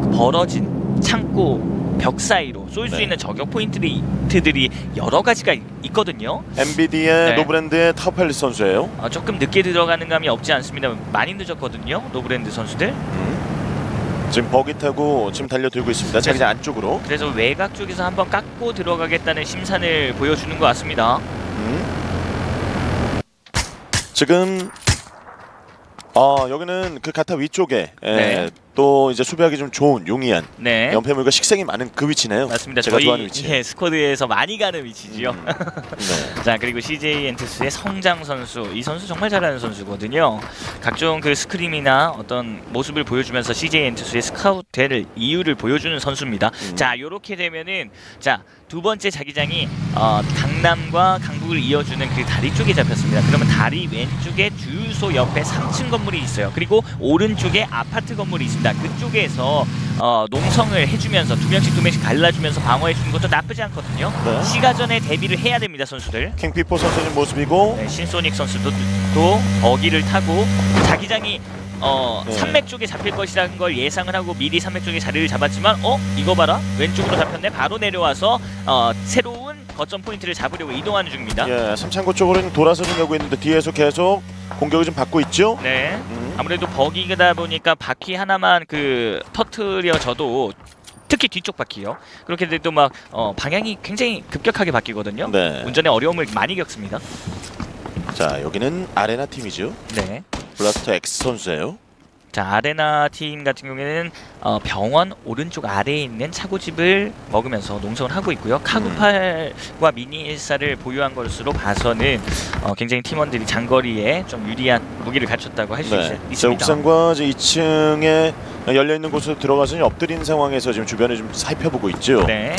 벌어진 창고 벽 사이로 쏠 수 네. 있는 저격 포인트들이 여러 가지가 있거든요. 엠비디의 네. 노브랜드의 타우팔리스 선수예요. 어, 조금 늦게 들어가는 감이 없지 않습니다. 많이 늦었거든요. 노브랜드 선수들. 음. 지금 버기 타고 지금 달려들고 있습니다. 자기장 안쪽으로. 그래서 외곽 쪽에서 한번 깎고 들어가겠다는 심산을 보여주는 것 같습니다. 음. 지금 아 여기는 그 가타 위쪽에 예, 네. 또 이제 수비하기 좀 좋은 용이한 네. 연패물과 식생이 많은 그 위치네요. 맞습니다. 제가 저희 좋아하는 위치. 예, 스쿼드에서 많이 가는 위치지요. 음. 네. 자, 그리고 씨제이 엔투스의 성장 선수, 이 선수 정말 잘하는 선수거든요. 각종 그 스크림이나 어떤 모습을 보여주면서 씨제이 엔투스의 스카우트 될 이유를 보여주는 선수입니다. 음. 자, 요렇게 되면은 자 두 번째 자기장이 어, 강남과 강북을 이어주는 그 다리 쪽에 잡혔습니다. 그러면 다리 왼쪽에 주유소 옆에 삼 층 건물이 있어요. 그리고 오른쪽에 아파트 건물이 있습니다. 그쪽에서 어, 농성을 해주면서 두 명씩 두 명씩 갈라주면서 방어해주는 것도 나쁘지 않거든요. 네. 시가전에 대비를 해야 됩니다, 선수들. 킹피포 선수의 모습이고 네, 신소닉 선수도 또 버기를 타고 자기장이 어, 네. 산맥 쪽에 잡힐 것이라는 걸 예상을 하고 미리 산맥 쪽에 자리를 잡았지만 어? 이거 봐라? 왼쪽으로 잡혔네? 바로 내려와서 어, 새로운 거점 포인트를 잡으려고 이동하는 중입니다. 예, 삼창고 쪽으로는 돌아서 좀 가고 있는데 뒤에서 계속 공격을 좀 받고 있죠. 네. 음. 아무래도 버기다 보니까 바퀴 하나만 그 터트려져도 특히 뒤쪽 바퀴요. 그렇게 돼도 막 어, 방향이 굉장히 급격하게 바뀌거든요. 네. 운전에 어려움을 많이 겪습니다. 자, 여기는 아레나 팀이죠. 네. 블라스터 X 선수예요. 자, 아레나 팀 같은 경우에는 어, 병원 오른쪽 아래에 있는 차고집을 먹으면서 농성을 하고 있고요. 카구팔과 미니 일사를 보유한 것으로 봐서는 어, 굉장히 팀원들이 장거리에 좀 유리한 무기를 갖췄다고 할 수 네. 있습니다. 자, 옥상과 이 층에 열려 있는 곳으로 들어가서 엎드린 상황에서 지금 주변을 좀 살펴보고 있죠. 네.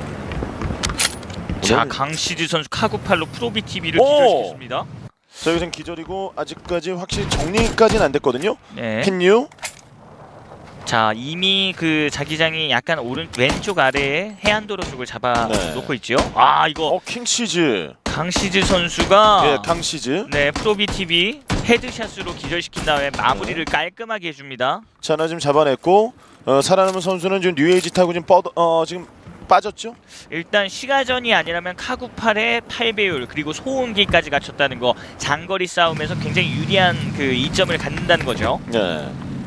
자, 강시즈 선수 카구팔로 프로비 티비를 오! 기절시켰습니다. 자, 여기선 기절이고 아직까지 확실히 정리까지는 안 됐거든요. 네. 캔유. 자, 이미 그 자기장이 약간 오른 왼쪽 아래에 해안도로 쪽을 잡아 네. 놓고 있죠. 아, 이거 어, 킹시즈. 강시즈 선수가 예, 강시즈. 네, 프로비 티비 헤드샷으로 기절시킨 다음에 마무리를 깔끔하게 해줍니다. 자, 하나 지금 잡아냈고 어, 살아남은 선수는 지금 뉴에이지 타고 지금 뻗, 어, 지금 빠졌죠? 일단 시가전이 아니라면 카구팔의 팔 배율 그리고 소음기까지 갖췄다는 거 장거리 싸움에서 굉장히 유리한 그 이점을 갖는다는 거죠. 네.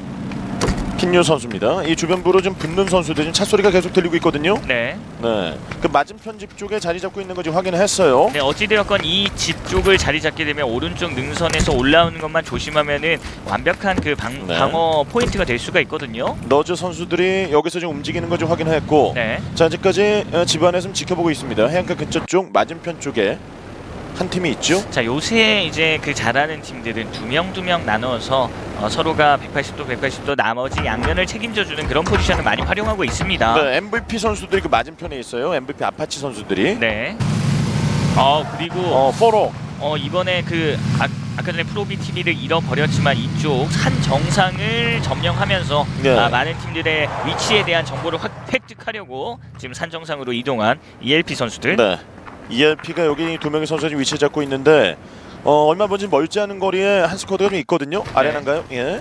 킨유 선수입니다. 이 주변부로 좀 붙는 선수들 지금 차 소리가 계속 들리고 있거든요. 네. 네. 그 맞은편 집 쪽에 자리 잡고 있는 거 지금 확인을 했어요. 네, 어찌되었건 이 집 쪽을 자리 잡게 되면 오른쪽 능선에서 올라오는 것만 조심하면은 완벽한 그 방, 네. 방어 포인트가 될 수가 있거든요. 너즈 선수들이 여기서 좀 움직이는 거 좀 확인했고, 네. 자, 아직까지 어, 집안에서 좀 지켜보고 있습니다. 해안가 근처 쪽 맞은편 쪽에 한 팀이 있죠. 자, 요새 이제 그 잘하는 팀들은 두 명 두 명 나눠서 어, 서로가 백팔십 도 백팔십 도 나머지 양면을 책임져주는 그런 포지션을 많이 활용하고 있습니다. 네, 엠브이피 선수들이 그 맞은편에 있어요. 엠브이피 아파치 선수들이. 네. 어, 그리고 어, 포로. 어, 이번에 그 아, 아까 전에 프로비 티비를 잃어버렸지만 이쪽 산 정상을 점령하면서 네. 아, 많은 팀들의 위치에 대한 정보를 확, 획득하려고 지금 산 정상으로 이동한 이엘피 선수들. 네. 이엘피가 여기 두 명의 선수가 위치 잡고 있는데 어, 얼마 먼지 멀지 않은 거리에 한 스쿼드가 좀 있거든요. 네. 아레나인가요? 예.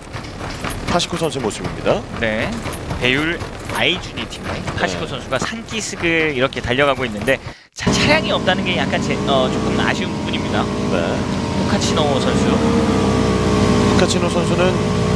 파시코 선수의 모습입니다. 네. 배율 아이주니 팀의 파시코 네. 선수가 산기슭을 이렇게 달려가고 있는데 자, 차량이 없다는 게 약간 제, 어, 조금 아쉬운 부분입니다. 네. 포카치노 선수. 포카치노 선수는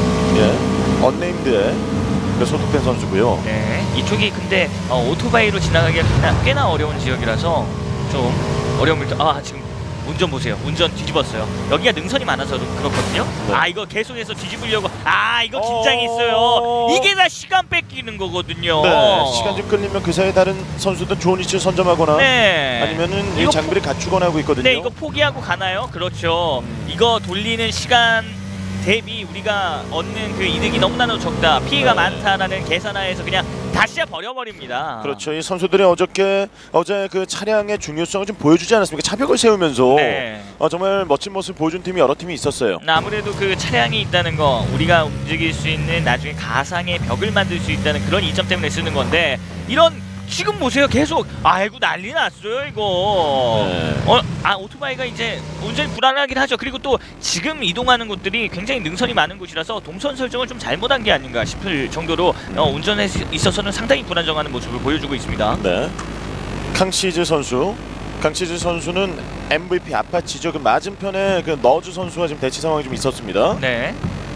예. 언네임드에 그 소속된 선수고요. 네. 이쪽이 근데 어, 오토바이로 지나가기가 꽤나, 꽤나 어려운 지역이라서 좀 어려움을 또- 아 지금 운전 보세요. 운전 뒤집었어요. 여기가 능선이 많아서 그렇거든요. 네. 아 이거 계속해서 뒤집으려고 아 이거 긴장이 어... 있어요. 이게 다 시간 뺏기는 거거든요. 네. 시간 좀 끌리면 그 사이에 다른 선수들 좋은 위치를 선점하거나 네. 아니면은 이 이거 장비를 갖추거나 하고 있거든요. 네 이거 포기하고 가나요? 그렇죠. 음. 이거 돌리는 시간 대비 우리가 얻는 그 이득이 너무나도 적다. 피해가 네. 많다라는 계산하에서 그냥 다시야 버려버립니다. 그렇죠. 이 선수들이 어저께 어제 그 차량의 중요성을 좀 보여주지 않았습니까? 차벽을 세우면서 네. 어, 정말 멋진 모습 보여준 팀이 여러 팀이 있었어요. 아무래도 그 차량이 있다는 거 우리가 움직일 수 있는 나중에 가상의 벽을 만들 수 있다는 그런 이점 때문에 쓰는 건데 이런 지금 보세요 계속 아이고 난리 났어요 이거. 네. 어, 아 오토바이가 이제 운전이 불안하긴 하죠. 그리고 또 지금 이동하는 곳들이 굉장히 능선이 많은 곳이라서 동선 설정을 좀 잘못한 게 아닌가 싶을 정도로 어, 운전에 있어서는 상당히 불안정하는 모습을 보여주고 있습니다. 네. 강시즈 선수. 강시즈 선수는 엠브이피 아파치죠. 그 맞은편에 그 너즈 선수와 지금 대치 상황이 좀 있었습니다. 네.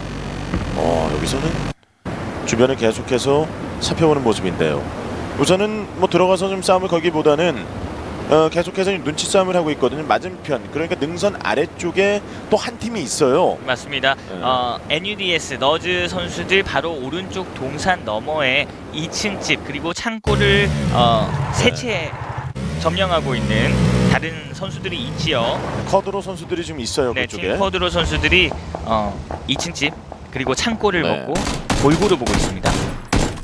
어, 여기서는 주변을 계속해서 살펴보는 모습인데요. 우선은 뭐 들어가서 좀 싸움을 걸기보다는 어, 계속해서 눈치 싸움을 하고 있거든요. 맞은편 그러니까 능선 아래쪽에 또 한 팀이 있어요. 맞습니다. 네. 어, 엔유디에스 너즈 선수들 바로 오른쪽 동산 너머에 이 층 집 그리고 창고를 어, 세채 점령하고 있는 다른 선수들이 있지요. 커드로 선수들이 지금 있어요. 네, 그쪽에. 팀 쿼드로 선수들이 어, 이 층 집 그리고 창고를 네. 먹고 골고루 보고 있습니다.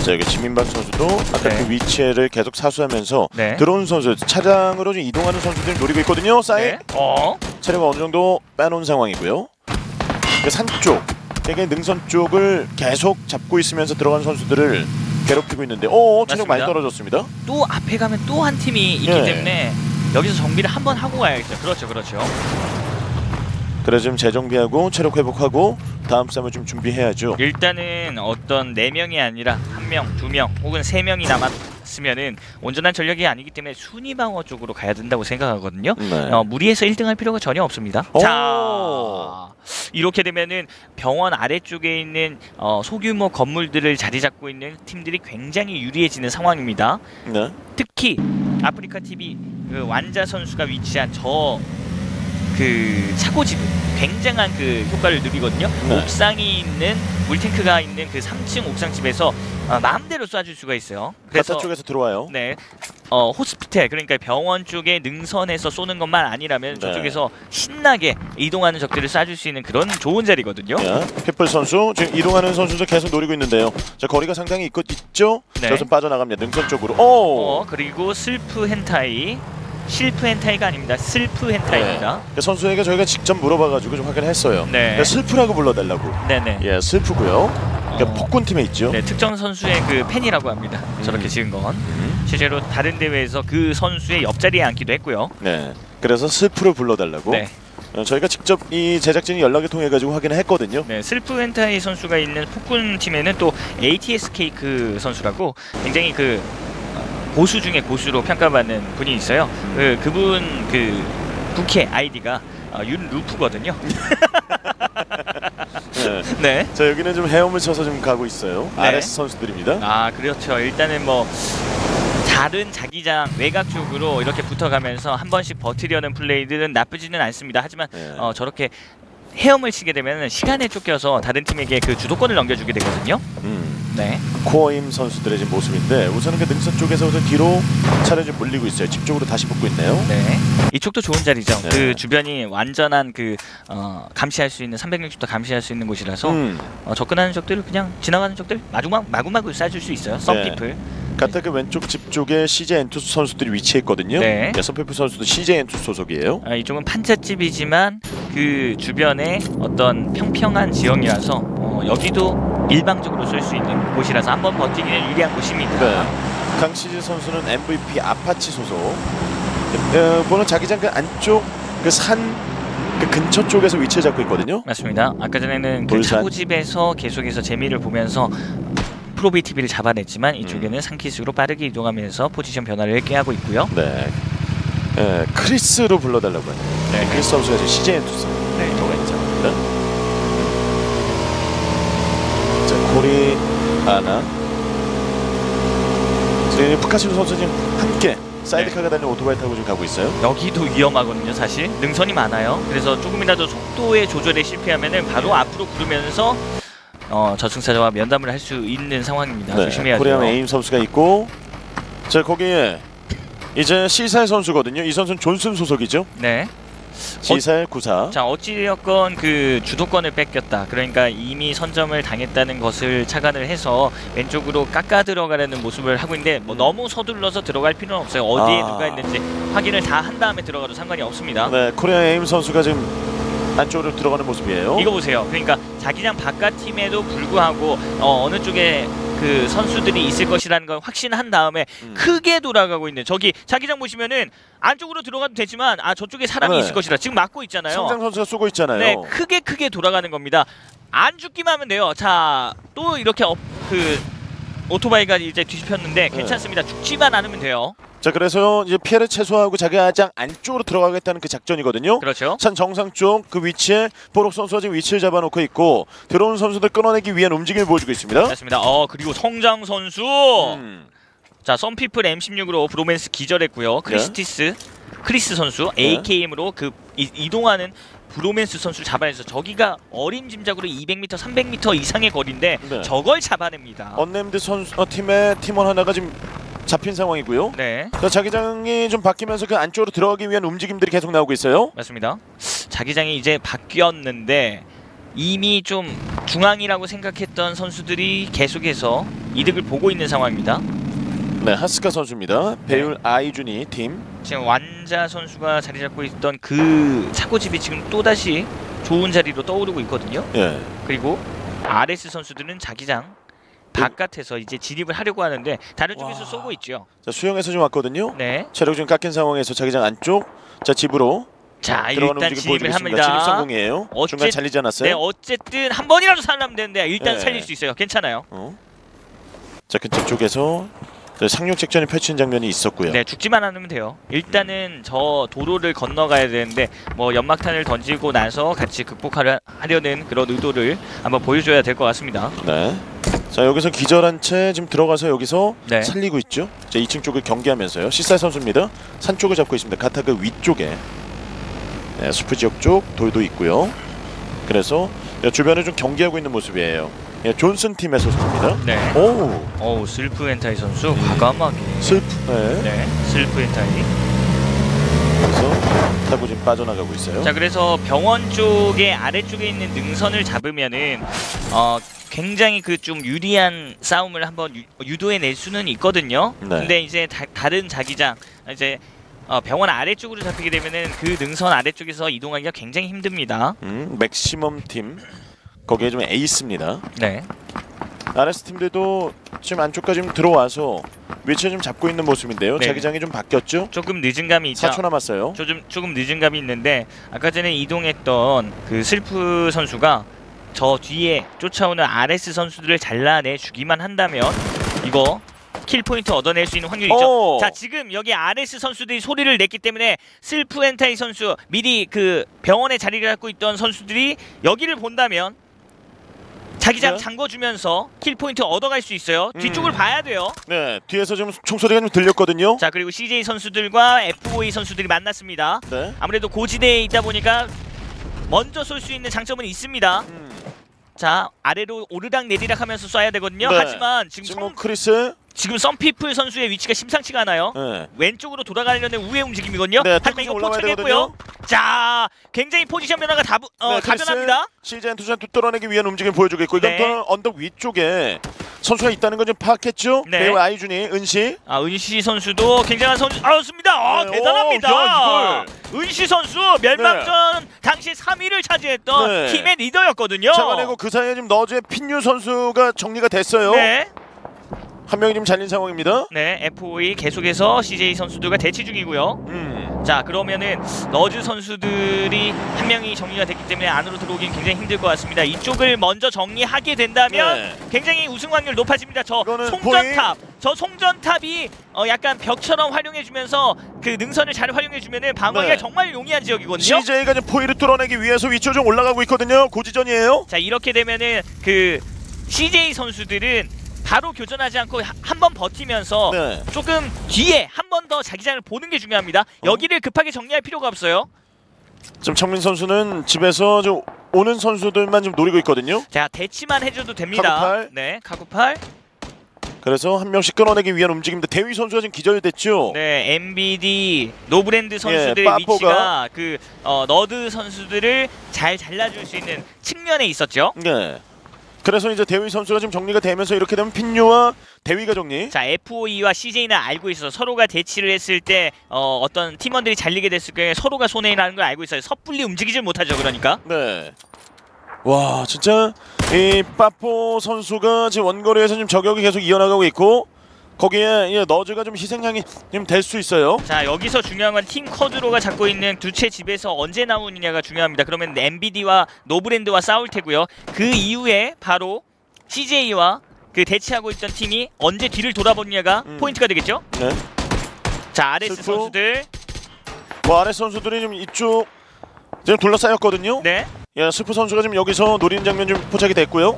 자, 여기 지민박 선수도 아까 네. 그 위치를 계속 사수하면서 네. 들어온 선수 차량으로 좀 이동하는 선수들이 노리고 있거든요. 사이 네. 어. 체력을 어느 정도 빼놓은 상황이고요. 그 산 쪽, 되게 능선 쪽을 계속 잡고 있으면서 들어간 선수들을 괴롭히고 있는데, 오, 체력 맞습니다. 많이 떨어졌습니다. 또 앞에 가면 또 한 팀이 있기 네. 때문에 여기서 정비를 한번 하고 가야겠죠. 그렇죠, 그렇죠. 그래서 좀 재정비하고 체력 회복하고 다음 싸움을 좀 준비해야죠. 일단은 어떤 네 명이 아니라 한 명, 두 명 혹은 세 명이 남았으면은 온전한 전력이 아니기 때문에 순위 방어 쪽으로 가야 된다고 생각하거든요. 네. 어, 무리해서 일 등 할 필요가 전혀 없습니다. 오. 자, 이렇게 되면은 병원 아래쪽에 있는 어, 소규모 건물들을 자리 잡고 있는 팀들이 굉장히 유리해지는 상황입니다. 네. 특히 아프리카 티비 그 완자 선수가 위치한 저 그 차고집 굉장한 그 효과를 누리거든요. 네. 옥상이 있는 물탱크가 있는 그 삼 층 옥상집에서 어, 마음대로 쏴줄 수가 있어요. 가짜 쪽에서 들어와요. 네, 어 호스피탈 그러니까 병원 쪽에 능선에서 쏘는 것만 아니라면 네. 저쪽에서 신나게 이동하는 적들을 쏴줄 수 있는 그런 좋은 자리거든요. 자, 피플 선수 지금 이동하는 선수들 계속 노리고 있는데요. 자, 거리가 상당히 있고 있죠. 네. 저선 빠져나갑니다. 능선 쪽으로. 오. 어 그리고 슬프 헨타이, 실프 헨타이가 아닙니다. 슬프 헨타이입니다. 네. 선수에게 저희가 직접 물어봐가지고 좀 확인했어요. 네. 그러니까 슬프라고 불러달라고. 네네. 예, 슬프고요. 그러니까 어. 폭군 팀에 있죠. 네, 특정 선수의 그 팬이라고 합니다. 저렇게 음. 지은 건 음. 실제로 다른 대회에서 그 선수의 옆자리에 앉기도 했고요. 네. 그래서 슬프로 불러달라고. 네, 어, 저희가 직접 이 제작진이 연락을 통해 가지고 확인을 했거든요. 네, 슬프 헨타이 선수가 있는 폭군 팀에는 또 에이티에스 케이크 선수라고 굉장히 그 어, 고수 중에 고수로 평가받는 분이 있어요. 그 그분 그 부캐 아이디가 어, 윤 루프거든요. 네. 네. 자, 여기는 좀 헤엄을 쳐서 좀 가고 있어요. 네. 아레스 선수들입니다. 아 그렇죠. 일단은 뭐 다른 자기장 외곽 쪽으로 이렇게 붙어가면서 한 번씩 버티려는 플레이들은 나쁘지는 않습니다. 하지만 네. 어, 저렇게 헤엄을 치게 되면 시간에 쫓겨서 다른 팀에게 그 주도권을 넘겨주게 되거든요. 음. 네. 코어임 선수들의 지금 모습인데 우선은 그 능선 쪽에서 우선 뒤로 차를 좀 물리고 있어요. 집 쪽으로 다시 붙고 있네요. 네. 이쪽도 좋은 자리죠. 네. 그 주변이 완전한 그 어, 감시할 수 있는 삼백육십 도 감시할 수 있는 곳이라서 음. 어, 접근하는 적들을 그냥 지나가는 적들 마구마구 마구마구 쏴줄 수 있어요. 썸피플. 같은 그 왼쪽 집 쪽에 씨제이 엔투스 선수들이 위치해 있거든요. 네. 서피프 선수도 씨제이 엔투스 소속이에요. 아, 이쪽은 판잣집이지만 그 주변에 어떤 평평한 지형이라서 어, 여기도 일방적으로 쏠 수 있는 곳이라서 한번 버티기는 유리한 곳입니다. 네. 강시즈 선수는 엠브이피 아파치 소속. 어, 보는 자기장 그 안쪽 그 산 그 근처 쪽에서 위치를 잡고 있거든요. 맞습니다. 아까 전에는 그 돌산. 차고집에서 계속해서 재미를 보면서 프로비티비를 잡아냈지만 이쪽에는 음. 상키스로 빠르게 이동하면서 포지션 변화를 꾀하고 있고요. 네. 네, 크리스로 불러달라고 해요. 네. 크리스 선수가 지금 씨제이 엔투스. 네. 저가 있잖아요. 자, 코리 아나. 지금 푸카시노 선수 지금 함께 사이드카가 달린 오토바이 타고 지금 가고 있어요. 여기도 위험하거든요. 사실 능선이 많아요. 그래서 조금이라도 속도의 조절에 실패하면은 바로 앞으로 구르면서 어, 저승사자와 면담을 할 수 있는 상황입니다. 네, 조심해야죠. 코리안 에임 선수가 있고, 자 거기에 이제 시살 선수거든요. 이 선수는 존슨 소속이죠. 네. 시살 구사. 자 어찌되었건 그 주도권을 뺏겼다. 그러니까 이미 선점을 당했다는 것을 착안을 해서 왼쪽으로 깎아 들어가려는 모습을 하고 있는데 뭐 음. 너무 서둘러서 들어갈 필요는 없어요. 어디에 아. 누가 있는지 확인을 다 한 다음에 들어가도 상관이 없습니다. 네, 코리안 에임 선수가 지금 안쪽으로 들어가는 모습이에요. 이거 보세요. 그러니까 자기장 바깥 팀에도 불구하고 어, 어느 쪽에 그 선수들이 있을 것이라는 걸 확신한 다음에 음. 크게 돌아가고 있는 저기 자기장 보시면은 안쪽으로 들어가도 되지만 아 저쪽에 사람이 네. 있을 것이라 지금 막고 있잖아요. 성장 선수가 쏘고 있잖아요. 네, 크게 크게 돌아가는 겁니다. 안 죽기만 하면 돼요. 자, 또 이렇게 업, 그 오토바이가 이제 뒤집혔는데 괜찮습니다. 죽지만 않으면 돼요. 자, 그래서 이제 피해를 최소화하고 자기장 안쪽으로 들어가겠다는 그 작전이거든요. 그렇죠. 산 정상 쪽 그 위치에 보록 선수가 지금 위치를 잡아놓고 있고 들어온 선수들 끊어내기 위한 움직임을 보여주고 있습니다. 맞습니다. 어 그리고 성장 선수. 음. 자, 썬피플 엠 십육으로 브로맨스 기절했고요. 크리스티스, 크리스 선수 네. 에이케이엠으로 그 이, 이동하는 브로맨스 선수를 잡아내서 저기가 어림짐작으로 이백 미터, 삼백 미터 이상의 거리인데 네. 저걸 잡아냅니다. 언네임드 선수 어, 팀의 팀원 하나가 지금 잡힌 상황이고요. 네, 자, 자기장이 좀 바뀌면서 그 안쪽으로 들어가기 위한 움직임들이 계속 나오고 있어요. 맞습니다. 자기장이 이제 바뀌었는데 이미 좀 중앙이라고 생각했던 선수들이 계속해서 이득을 보고 있는 상황입니다. 네, 하스카 선수입니다. 배율 네. 아이준이 팀. 지금 완자 선수가 자리 잡고 있던 그 차고집이 지금 또다시 좋은 자리로 떠오르고 있거든요. 예. 그리고 아르에스 선수들은 자기장 바깥에서 이제 진입을 하려고 하는데 다른 쪽에서 와. 쏘고 있죠. 자, 수영에서 좀 왔거든요. 네. 체력 좀 깎인 상황에서 자기장 안쪽. 자, 집으로 자, 들어가는 일단 움직임 진입을 보여주겠습니다. 합니다. 진입 성공이에요. 어째- 중간 잘리지 않았어요. 네, 어쨌든 한 번이라도 살아나면 되는데 일단 네. 살릴 수 있어요. 괜찮아요. 어? 자, 근처 쪽에서 상륙 작전이 펼친 장면이 있었고요. 네, 죽지만 않으면 돼요. 일단은 저 도로를 건너가야 되는데 뭐 연막탄을 던지고 나서 같이 극복하려는 그런 의도를 한번 보여줘야 될 것 같습니다. 네. 자, 여기서 기절한 채 지금 들어가서 여기서 네. 살리고 있죠. 자, 이 층 쪽을 경계하면서요. 시사 선수입니다. 산 쪽을 잡고 있습니다. 가타 그 위쪽에 네, 수프 지역 쪽 돌도 있고요. 그래서 주변을 좀 경계하고 있는 모습이에요. 예, 존슨 팀의 소속입니다. 네. 오, 어우, 슬프 엔타이 선수 과감하게. 슬프. 네. 네, 슬프 엔타이. 그래서 타고 지금 빠져나가고 있어요. 자, 그래서 병원 쪽에 아래쪽에 있는 능선을 잡으면은 어 굉장히 그 좀 유리한 싸움을 한번 유, 유도해낼 수는 있거든요. 네. 근데 이제 다, 다른 자기장 이제 어, 병원 아래쪽으로 잡히게 되면은 그 능선 아래쪽에서 이동하기가 굉장히 힘듭니다. 음, 맥시멈 팀 거기에 좀 에이스입니다. 네. 아르에스 팀들도 지금 안쪽까지 좀 들어와서 위치를 좀 잡고 있는 모습인데요. 네. 자기장이 좀 바뀌었죠? 조금 늦은 감이 있죠. 사 초 남았어요. 조금 조금 늦은 감이 있는데 아까 전에 이동했던 그 슬프 선수가 저 뒤에 쫓아오는 아르에스 선수들을 잘라내 주기만 한다면 이거 킬 포인트 얻어낼 수 있는 확률이 있죠. 오! 자, 지금 여기 아르에스 선수들이 소리를 냈기 때문에 슬프 엔타이 선수 미리 그 병원에 자리를 잡고 있던 선수들이 여기를 본다면 자기장 네. 잠궈주면서 킬 포인트 얻어갈 수 있어요. 음. 뒤쪽을 봐야 돼요. 네, 뒤에서 지금 총소리가 좀 들렸거든요. 자, 그리고 씨제이 선수들과 에프오이 선수들이 만났습니다. 네. 아무래도 고지대에 있다 보니까 먼저 쏠 수 있는 장점은 있습니다. 음. 자, 아래로 오르락 내리락 하면서 쏴야 되거든요. 네. 하지만 지금 지금 성, 뭐 크리스. 지금 썬피플 선수의 위치가 심상치가 않아요. 네. 왼쪽으로 돌아가려는 우회 움직임이거든요. 네, 하지만 이거 올라와야 포착했고요. 자, 굉장히 포지션 변화가 다, 어, 네, 가변합니다. 시즌 투전 뚫어내기 위한 움직임 보여주고 있고 네. 이건 또 언덕 위쪽에 선수가 있다는 걸 좀 파악했죠. 네. 배우 아이준이 은시. 아, 은시 선수도 굉장한 선수였습니다. 아, 네, 대단합니다. 오, 야, 은시 선수 멸망전 당시 삼 위를 차지했던 네. 팀의 리더였거든요. 잡아내고 그 사이에 지금 너즈의 핀유 선수가 정리가 됐어요. 네. 한 명이 지금 잘린 상황입니다. 네, 에프오이 계속해서 씨제이 선수들과 대치 중이고요. 음. 자, 그러면은 너즈 선수들이 한 명이 정리가 됐기 때문에 안으로 들어오긴 굉장히 힘들 것 같습니다. 이쪽을 먼저 정리하게 된다면 네. 굉장히 우승 확률 높아집니다. 저 이거는 송전탑, 저 송전탑이 어 약간 벽처럼 활용해주면서 그 능선을 잘 활용해주면은 방어가 네. 정말 용이한 지역이거든요. 씨제이가 지금 포위를 뚫어내기 위해서 위쪽 좀 올라가고 있거든요. 고지전이에요. 자, 이렇게 되면은 그 씨제이 선수들은 바로 교전하지 않고 한 번 버티면서 네. 조금 뒤에 한 번 더 자기장을 보는 게 중요합니다. 여기를 급하게 정리할 필요가 없어요. 지금 청민 선수는 집에서 좀 오는 선수들만 좀 노리고 있거든요. 자, 대치만 해줘도 됩니다. 카구팔. 네, 카구팔. 그래서 한 명씩 끌어내기 위한 움직임인데 대위 선수가 지금 기절됐죠. 네, 엠비디 노브랜드 선수들의 예, 빠뽀가. 위치가 그 어, 너드 선수들을 잘 잘라줄 수 있는 측면에 있었죠. 네. 그래서 이제 대위 선수가 지금 정리가 되면서 이렇게 되면 핀유와 대위가 정리. 자, 에프오이와 씨제이는 알고 있어서 서로가 대치를 했을 때 어, 어떤 팀원들이 잘리게 됐을 때 서로가 손해라는 걸 알고 있어요. 섣불리 움직이질 못하죠, 그러니까. 네. 와, 진짜 이 빠뽀 선수가 지금 원거리에서 지금 저격이 계속 이어나가고 있고 거기에 예, 너즈가 좀 희생양이 좀 될 수 있어요. 자, 여기서 중요한 건 팀 커드로가 잡고 있는 두 채 집에서 언제 나오느냐가 중요합니다. 그러면 엠비디와 노브랜드와 싸울 테고요. 그 이후에 바로 씨제이와 그 대치하고 있던 팀이 언제 뒤를 돌아보느냐가 음. 포인트가 되겠죠. 네. 자, 아레스 슬프. 선수들. 뭐 아래 선수들이 좀 이쪽 지금 둘러싸였거든요. 네. 예, 스프 선수가 지금 여기서 노리는 장면 좀 포착이 됐고요.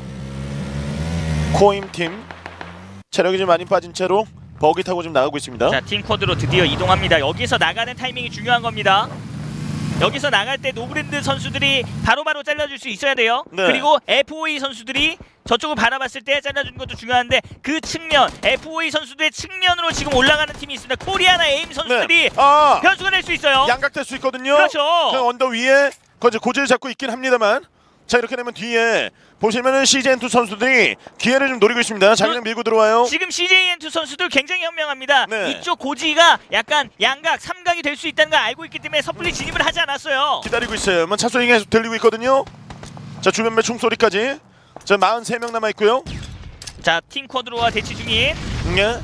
코임 팀 체력이 좀 많이 빠진 채로 버기 타고 지금 나가고 있습니다. 자, 팀 쿼드로 드디어 이동합니다. 여기서 나가는 타이밍이 중요한 겁니다. 여기서 나갈 때 노브랜드 선수들이 바로바로 잘라줄 수 있어야 돼요. 네. 그리고 에프오이 선수들이 저쪽을 바라봤을 때 잘라주는 것도 중요한데 그 측면, 에프오이 선수들의 측면으로 지금 올라가는 팀이 있습니다. 코리아나 에임 선수들이 네. 아, 변수가 될 수 있어요. 양각될 수 있거든요. 그렇죠. 그 언더 위에 거기 고지를 잡고 있긴 합니다만 자 이렇게 되면 뒤에 보시면은 씨제이엔 투 선수들이 기회를 좀 노리고 있습니다. 자기장 밀고 들어와요. 지금 씨제이엔 투 선수들 굉장히 현명합니다. 네. 이쪽 고지가 약간 양각, 삼각이 될 수 있다는 걸 알고 있기 때문에 섣불리 진입을 하지 않았어요. 기다리고 있어요. 뭐 차소리가 계속 들리고 있거든요. 자 주변 매 총소리까지. 자 사십삼 명 남아 있고요. 자 팀 쿼드로와 대치 중인. 네.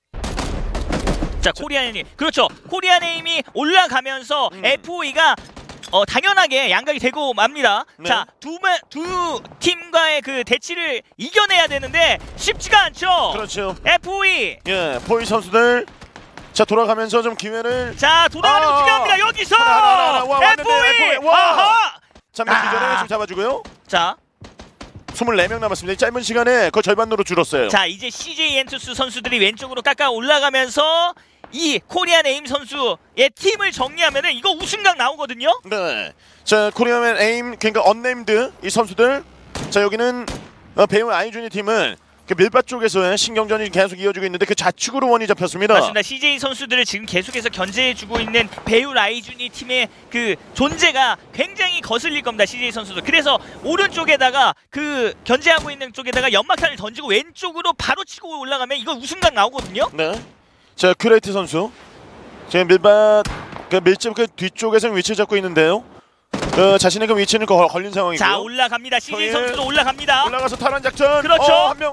자 코리아네임. 그렇죠. 코리아네임이 올라가면서 음. 에프오이가 어 당연하게 양각이 되고 맙니다. 네. 자, 두, 두 팀과의 그 대치를 이겨내야 되는데 쉽지가 않죠. 그렇죠. 에프오이. 예, 포이 선수들 자 돌아가면서 좀 기회를. 자, 돌아가는 아, 중요합니다. 여기서 하나, 하나, 하나, 하나. 와, 왔는데, 에프오이. 에프오이. 와. 아하. 잠깐 아. 기전에 좀 잡아주고요. 자, 이십사 명 남았습니다. 이 짧은 시간에 거의 절반으로 줄었어요. 자 이제 씨제이엔 투 선수들이 왼쪽으로 깎아 올라가면서 이 코리아네임 선수의 팀을 정리하면은 이거 우승각 나오거든요. 네. 자 코리아맨 에임 그러니까 언네임드 이 선수들. 자 여기는 어, 배우 아이준이 팀은 그 밀밭 쪽에서의 신경전이 계속 이어지고 있는데 그 좌측으로 원이 잡혔습니다. 맞습니다. 씨제이 선수들을 지금 계속해서 견제해주고 있는 배우 라이준이 팀의 그 존재가 굉장히 거슬릴 겁니다. 씨제이 선수들. 그래서 오른쪽에다가 그 견제하고 있는 쪽에다가 연막탄을 던지고 왼쪽으로 바로 치고 올라가면 이거 우승각 나오거든요. 네. 자 큐레이트 선수 지금 밀밭 그 밀집 그 뒤쪽에서 위치 잡고 있는데요. 그 자신의 그 위치는 거, 걸린 상황이고요. 자 올라갑니다. 씨제이 저희 선수도 올라갑니다. 올라가서 탈환 작전. 그렇죠. 어, 한 명.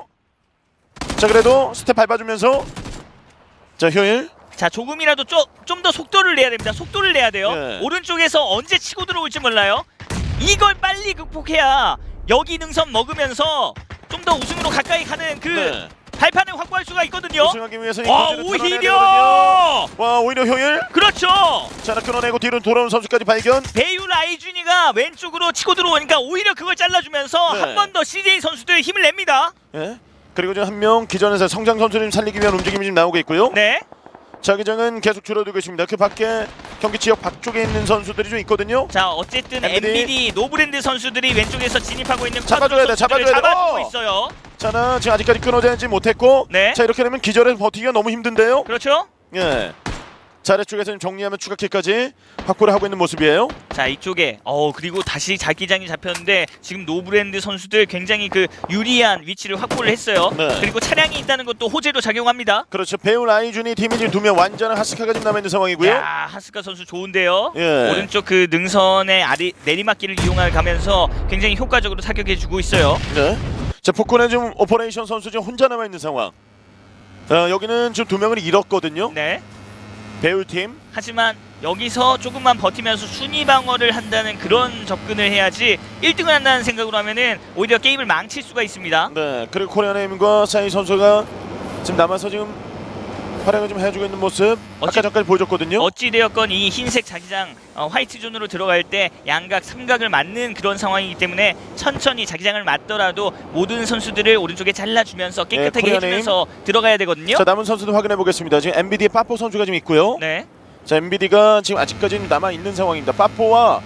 자 그래도 스텝 밟아주면서 자 효일. 자 조금이라도 좀 더 속도를 내야 됩니다. 속도를 내야 돼요. 네. 오른쪽에서 언제 치고 들어올지 몰라요. 이걸 빨리 극복해야 여기 능선 먹으면서 좀 더 우승으로 가까이 가는 그 네. 발판을 확보할 수가 있거든요. 우승하기 위해서 와 이 코치를 털어내야 오히려 되거든요. 와 오히려 효일. 그렇죠. 자 하나 끊어내고 뒤로 돌아오는 선수까지 발견. 배유 라이준이가 왼쪽으로 치고 들어오니까 오히려 그걸 잘라주면서 네. 한 번 더 씨제이 선수들 힘을 냅니다. 예. 그리고 지금 한 명 기존에서 성장 선수님 살리기 위한 움직임이 지금 나오고 있고요. 네. 자기장은 계속 줄어들고 있습니다. 그 밖에 경기 지역 밖쪽에 있는 선수들이 좀 있거든요. 자 어쨌든 엠비디. 엠비디 노브랜드 선수들이 왼쪽에서 진입하고 있는 잡아줘야 돼, 잡아줘야 돼. 잡아주고 어! 있어요. 자나 지금 아직까지 끊어내지 못했고. 네. 자 이렇게 되면 기절해서 버티기가 너무 힘든데요. 그렇죠. 예. 자 아래쪽에서 좀 정리하면 추가 킬까지 확보를 하고 있는 모습이에요. 자 이쪽에 어 그리고 다시 자기장이 잡혔는데 지금 노브랜드 선수들 굉장히 그 유리한 위치를 확보를 했어요. 네. 그리고 차량이 있다는 것도 호재로 작용합니다. 그렇죠. 배우 라이준이 팀이 지금 두 명 완전한 하스카가 지금 남아있는 상황이고요. 야 하스카 선수 좋은데요. 예. 오른쪽 그 능선의 아리, 내리막길을 이용하면서 굉장히 효과적으로 타격해주고 있어요. 네. 자 폭군의 좀 오퍼레이션 선수 지금 혼자 남아있는 상황. 자 여기는 지금 두 명을 잃었거든요. 네. 배우팀. 하지만 여기서 조금만 버티면서 순위 방어를 한다는 그런 접근을 해야지 일 등을 한다는 생각으로 하면은 오히려 게임을 망칠 수가 있습니다. 네. 그리고 코리아네임과 사이 선수가 지금 남아서 지금 활약을 좀 해주고 있는 모습 어찌- 아까 전까지 보여줬거든요. 어찌되었건 이 흰색 자기장 어, 화이트 존으로 들어갈 때 양각 삼각을 맞는 그런 상황이기 때문에 천천히 자기장을 맞더라도 모든 선수들을 오른쪽에 잘라주면서 깨끗하게 코리아네임. 해주면서 들어가야 되거든요. 자 남은 선수들 확인해 보겠습니다. 지금 엠비디의 빠포 선수가 지금 있고요. 네. 자 엠비디가 지금 아직까지는 남아 있는 상황입니다. 빠포와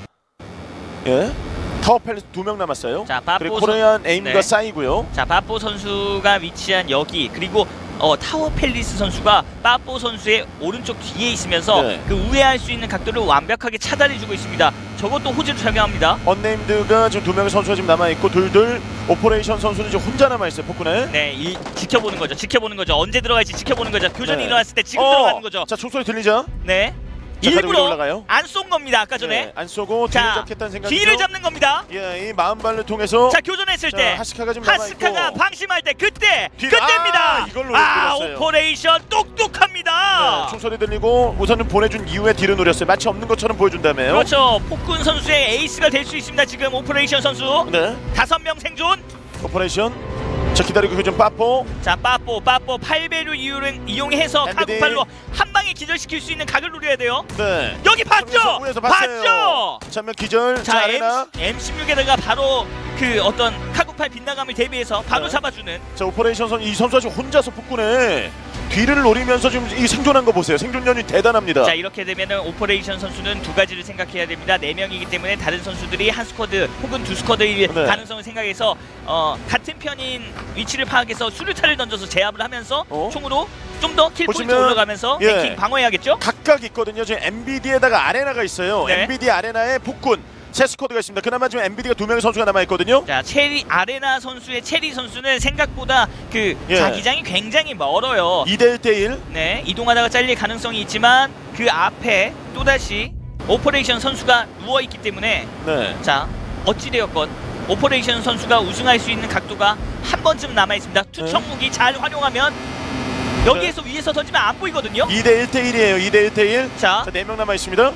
예 타워 팰리스 두 명 남았어요. 자, 빠포 그리고 선- 코리안 에임과 네. 싸이고요. 자 빠뽀 선수가 위치한 여기 그리고 어, 타워 팰리스 선수가 빠뽀 선수의 오른쪽 뒤에 있으면서 네. 그 우회할 수 있는 각도를 완벽하게 차단해주고 있습니다. 저것도 호재로 작용합니다. 언네임드가 지금 두 명의 선수가 지금 남아 있고 둘둘 오퍼레이션 선수는 지금 혼자 남아 있어요. 폭군에. 네, 이, 지켜보는 거죠. 지켜보는 거죠. 언제 들어갈지 지켜보는 거죠. 교전이 네. 일어났을 때 지금 어! 들어가는 거죠. 자 총소리 들리죠? 네. 자, 다들 위로 일부러 올라가요. 안 쏜 겁니다. 아까 전에. 네, 안 쏘고 뒤를 자, 잡겠다는 생각이죠. 뒤를 잡는 겁니다. 예, 이 마음발을 통해서 자, 교전했을 자, 때 하스카가 지금 남아 하스카가 있고. 방심할 때 그때 뒤- 그때입니다. 아, 이걸로 아, 노렸어요. 오퍼레이션 똑똑합니다. 네, 총소리 들리고 우선은 보내준 이후에 뒤를 노렸어요. 마치 없는 것처럼 보여준다며요. 그렇죠. 폭군 선수의 에이스가 될 수 있습니다. 지금 오퍼레이션 선수 네, 다섯 명 생존. 오퍼레이션. 자 기다리고 그 좀 빠포. 자 빠뽀 빠뽀 팔 배를 이용, 이용해서 엠비디. 카구팔로 한 방에 기절시킬 수 있는 각을 노려야 돼요. 네. 여기 봤죠? 위에서 봤어요. 봤죠? 전면 기절. 자, 자 아레나. 엠 십육에다가 바로 그 어떤 카구팔 빗나감을 대비해서 바로 네. 잡아주는. 자 오퍼레이션 선 이 선수가 지금 혼자서 폭군에 뒤를 노리면서 지금 이 생존한 거 보세요. 생존력이 대단합니다. 자 이렇게 되면은 오퍼레이션 선수는 두 가지를 생각해야 됩니다. 네 명이기 때문에 다른 선수들이 한 스쿼드 혹은 두 스쿼드의 네. 가능성을 생각해서 어, 같은 편인 위치를 파악해서 수류탄을 던져서 제압을 하면서 어? 총으로 좀 더 킬포인트 보시면, 올라가면서 예. 랭킹 방어해야겠죠? 각각 있거든요. 지금 엠비디에다가 아레나가 있어요. 네. 엠비디 아레나에 폭군. 체스 코드가 있습니다. 그나마 지금 엔비디가 두 명의 선수가 남아 있거든요. 자, 체리 아레나 선수의 체리 선수는 생각보다 그 예. 자기장이 굉장히 멀어요. 이 대 일 대 일. 네, 이동하다가 잘릴 가능성이 있지만 그 앞에 또다시 오퍼레이션 선수가 누워있기 때문에 네. 자, 어찌되었건 오퍼레이션 선수가 우승할 수 있는 각도가 한 번쯤 남아있습니다. 투척 무기 잘 활용하면 여기에서 네. 위에서 던지면 안 보이거든요. 이 대 일 대 일이에요. 이 대 일 대 일. 자, 네 명 남아 있습니다.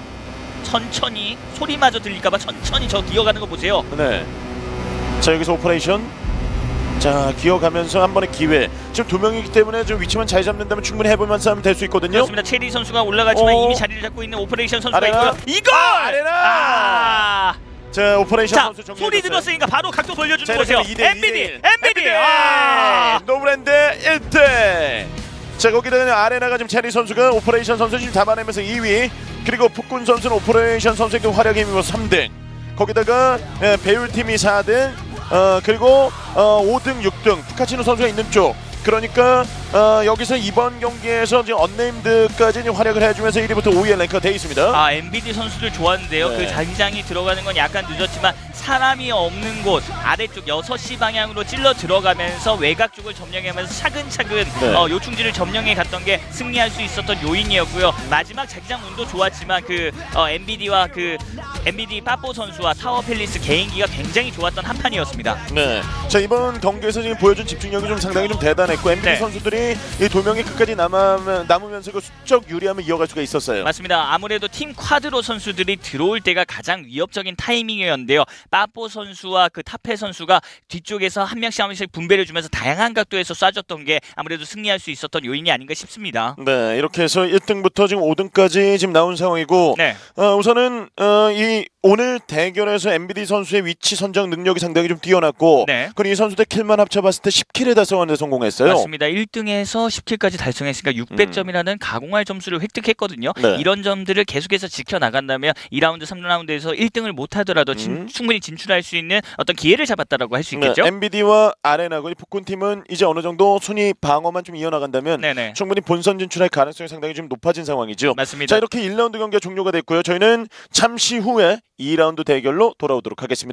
천천히 소리마저 들릴까봐 천천히 저 기어가는 거 보세요. 네. 자, 여기서 오퍼레이션. 자, 기어가면서 한 번의 기회. 지금 두 명이기 때문에 좀 위치만 잘 잡는다면 충분히 해볼만 싸움 될 수 있거든요. 그렇습니다. 체리 선수가 올라가지만 오. 이미 자리를 잡고 있는 오퍼레이션 선수가 아레나. 있고요. 이걸! 아, 아레나! 아. 자, 오퍼레이션 자, 선수 정리해줬어요. 소리 들었으니까 바로 각도 돌려주는 자, 거세요. 이 대 일, 엔비디! 이 대 일. 엔비디! 아! 노브랜드 일 대. 자, 거기다가 아레나가 지금 체리 선수가 오퍼레이션 선수 지금 잡아내면서 이 위. 그리고 북군 선수는 오퍼레이션 선수에게 활약에 힘입어서 삼 등. 거기다가 예, 배율팀이 사 등. 어, 그리고 어, 오 등, 육 등. 피카치노 선수가 있는 쪽. 그러니까 어, 여기서 이번 경기에서 지금 언네임드까지 활약을 해주면서 일 위부터 오 위에 랭크가 돼 있습니다. 아, 엔비디 선수들 좋았는데요. 네. 그 자기장이 들어가는 건 약간 늦었지만 사람이 없는 곳 아래쪽 여섯 시 방향으로 찔러 들어가면서 외곽 쪽을 점령하면서 차근차근 네. 어, 요충지를 점령해 갔던 게 승리할 수 있었던 요인이었고요. 마지막 자기장 운도 좋았지만 그 어, 엔비디와 그 엔비디 빠뽀 선수와 타워 팰리스 개인기가 굉장히 좋았던 한 판이었습니다. 네. 자, 이번 경기에서 지금 보여준 집중력이 좀 상당히 좀 대단했고 엔비디 네. 선수들이 이 두 명이 끝까지 남아, 남으면서 그 수적 유리함을 이어갈 수가 있었어요. 맞습니다. 아무래도 팀 쿼드로 선수들이 들어올 때가 가장 위협적인 타이밍이었는데요. 빠뽀 선수와 그 타페 선수가 뒤쪽에서 한 명씩 한 명씩 분배를 주면서 다양한 각도에서 쏴줬던 게 아무래도 승리할 수 있었던 요인이 아닌가 싶습니다. 네, 이렇게 해서 일 등부터 지금 오 등까지 지금 나온 상황이고 네. 어, 우선은 어, 이 오늘 대결에서 엔비디 선수의 위치 선정 능력이 상당히 좀 뛰어났고 네. 그리고 이 선수들 킬만 합쳐봤을 때 십 킬에 달성하는 데 성공했어요. 맞습니다. 일 등에서 십 킬까지 달성했으니까 육백 점이라는 음. 가공할 점수를 획득했거든요. 네. 이런 점들을 계속해서 지켜나간다면 이 라운드, 삼 라운드에서 일 등을 못하더라도 진, 음. 충분히 진출할 수 있는 어떤 기회를 잡았다라고 할 수 있겠죠. 네, 엔비디와 아레나고 이 북군팀은 이제 어느 정도 순위 방어만 좀 이어나간다면 네네. 충분히 본선 진출할 가능성이 상당히 좀 높아진 상황이죠. 맞습니다. 자, 이렇게 일 라운드 경기가 종료가 됐고요. 저희는 잠시 후에 이 라운드 대결로 돌아오도록 하겠습니다.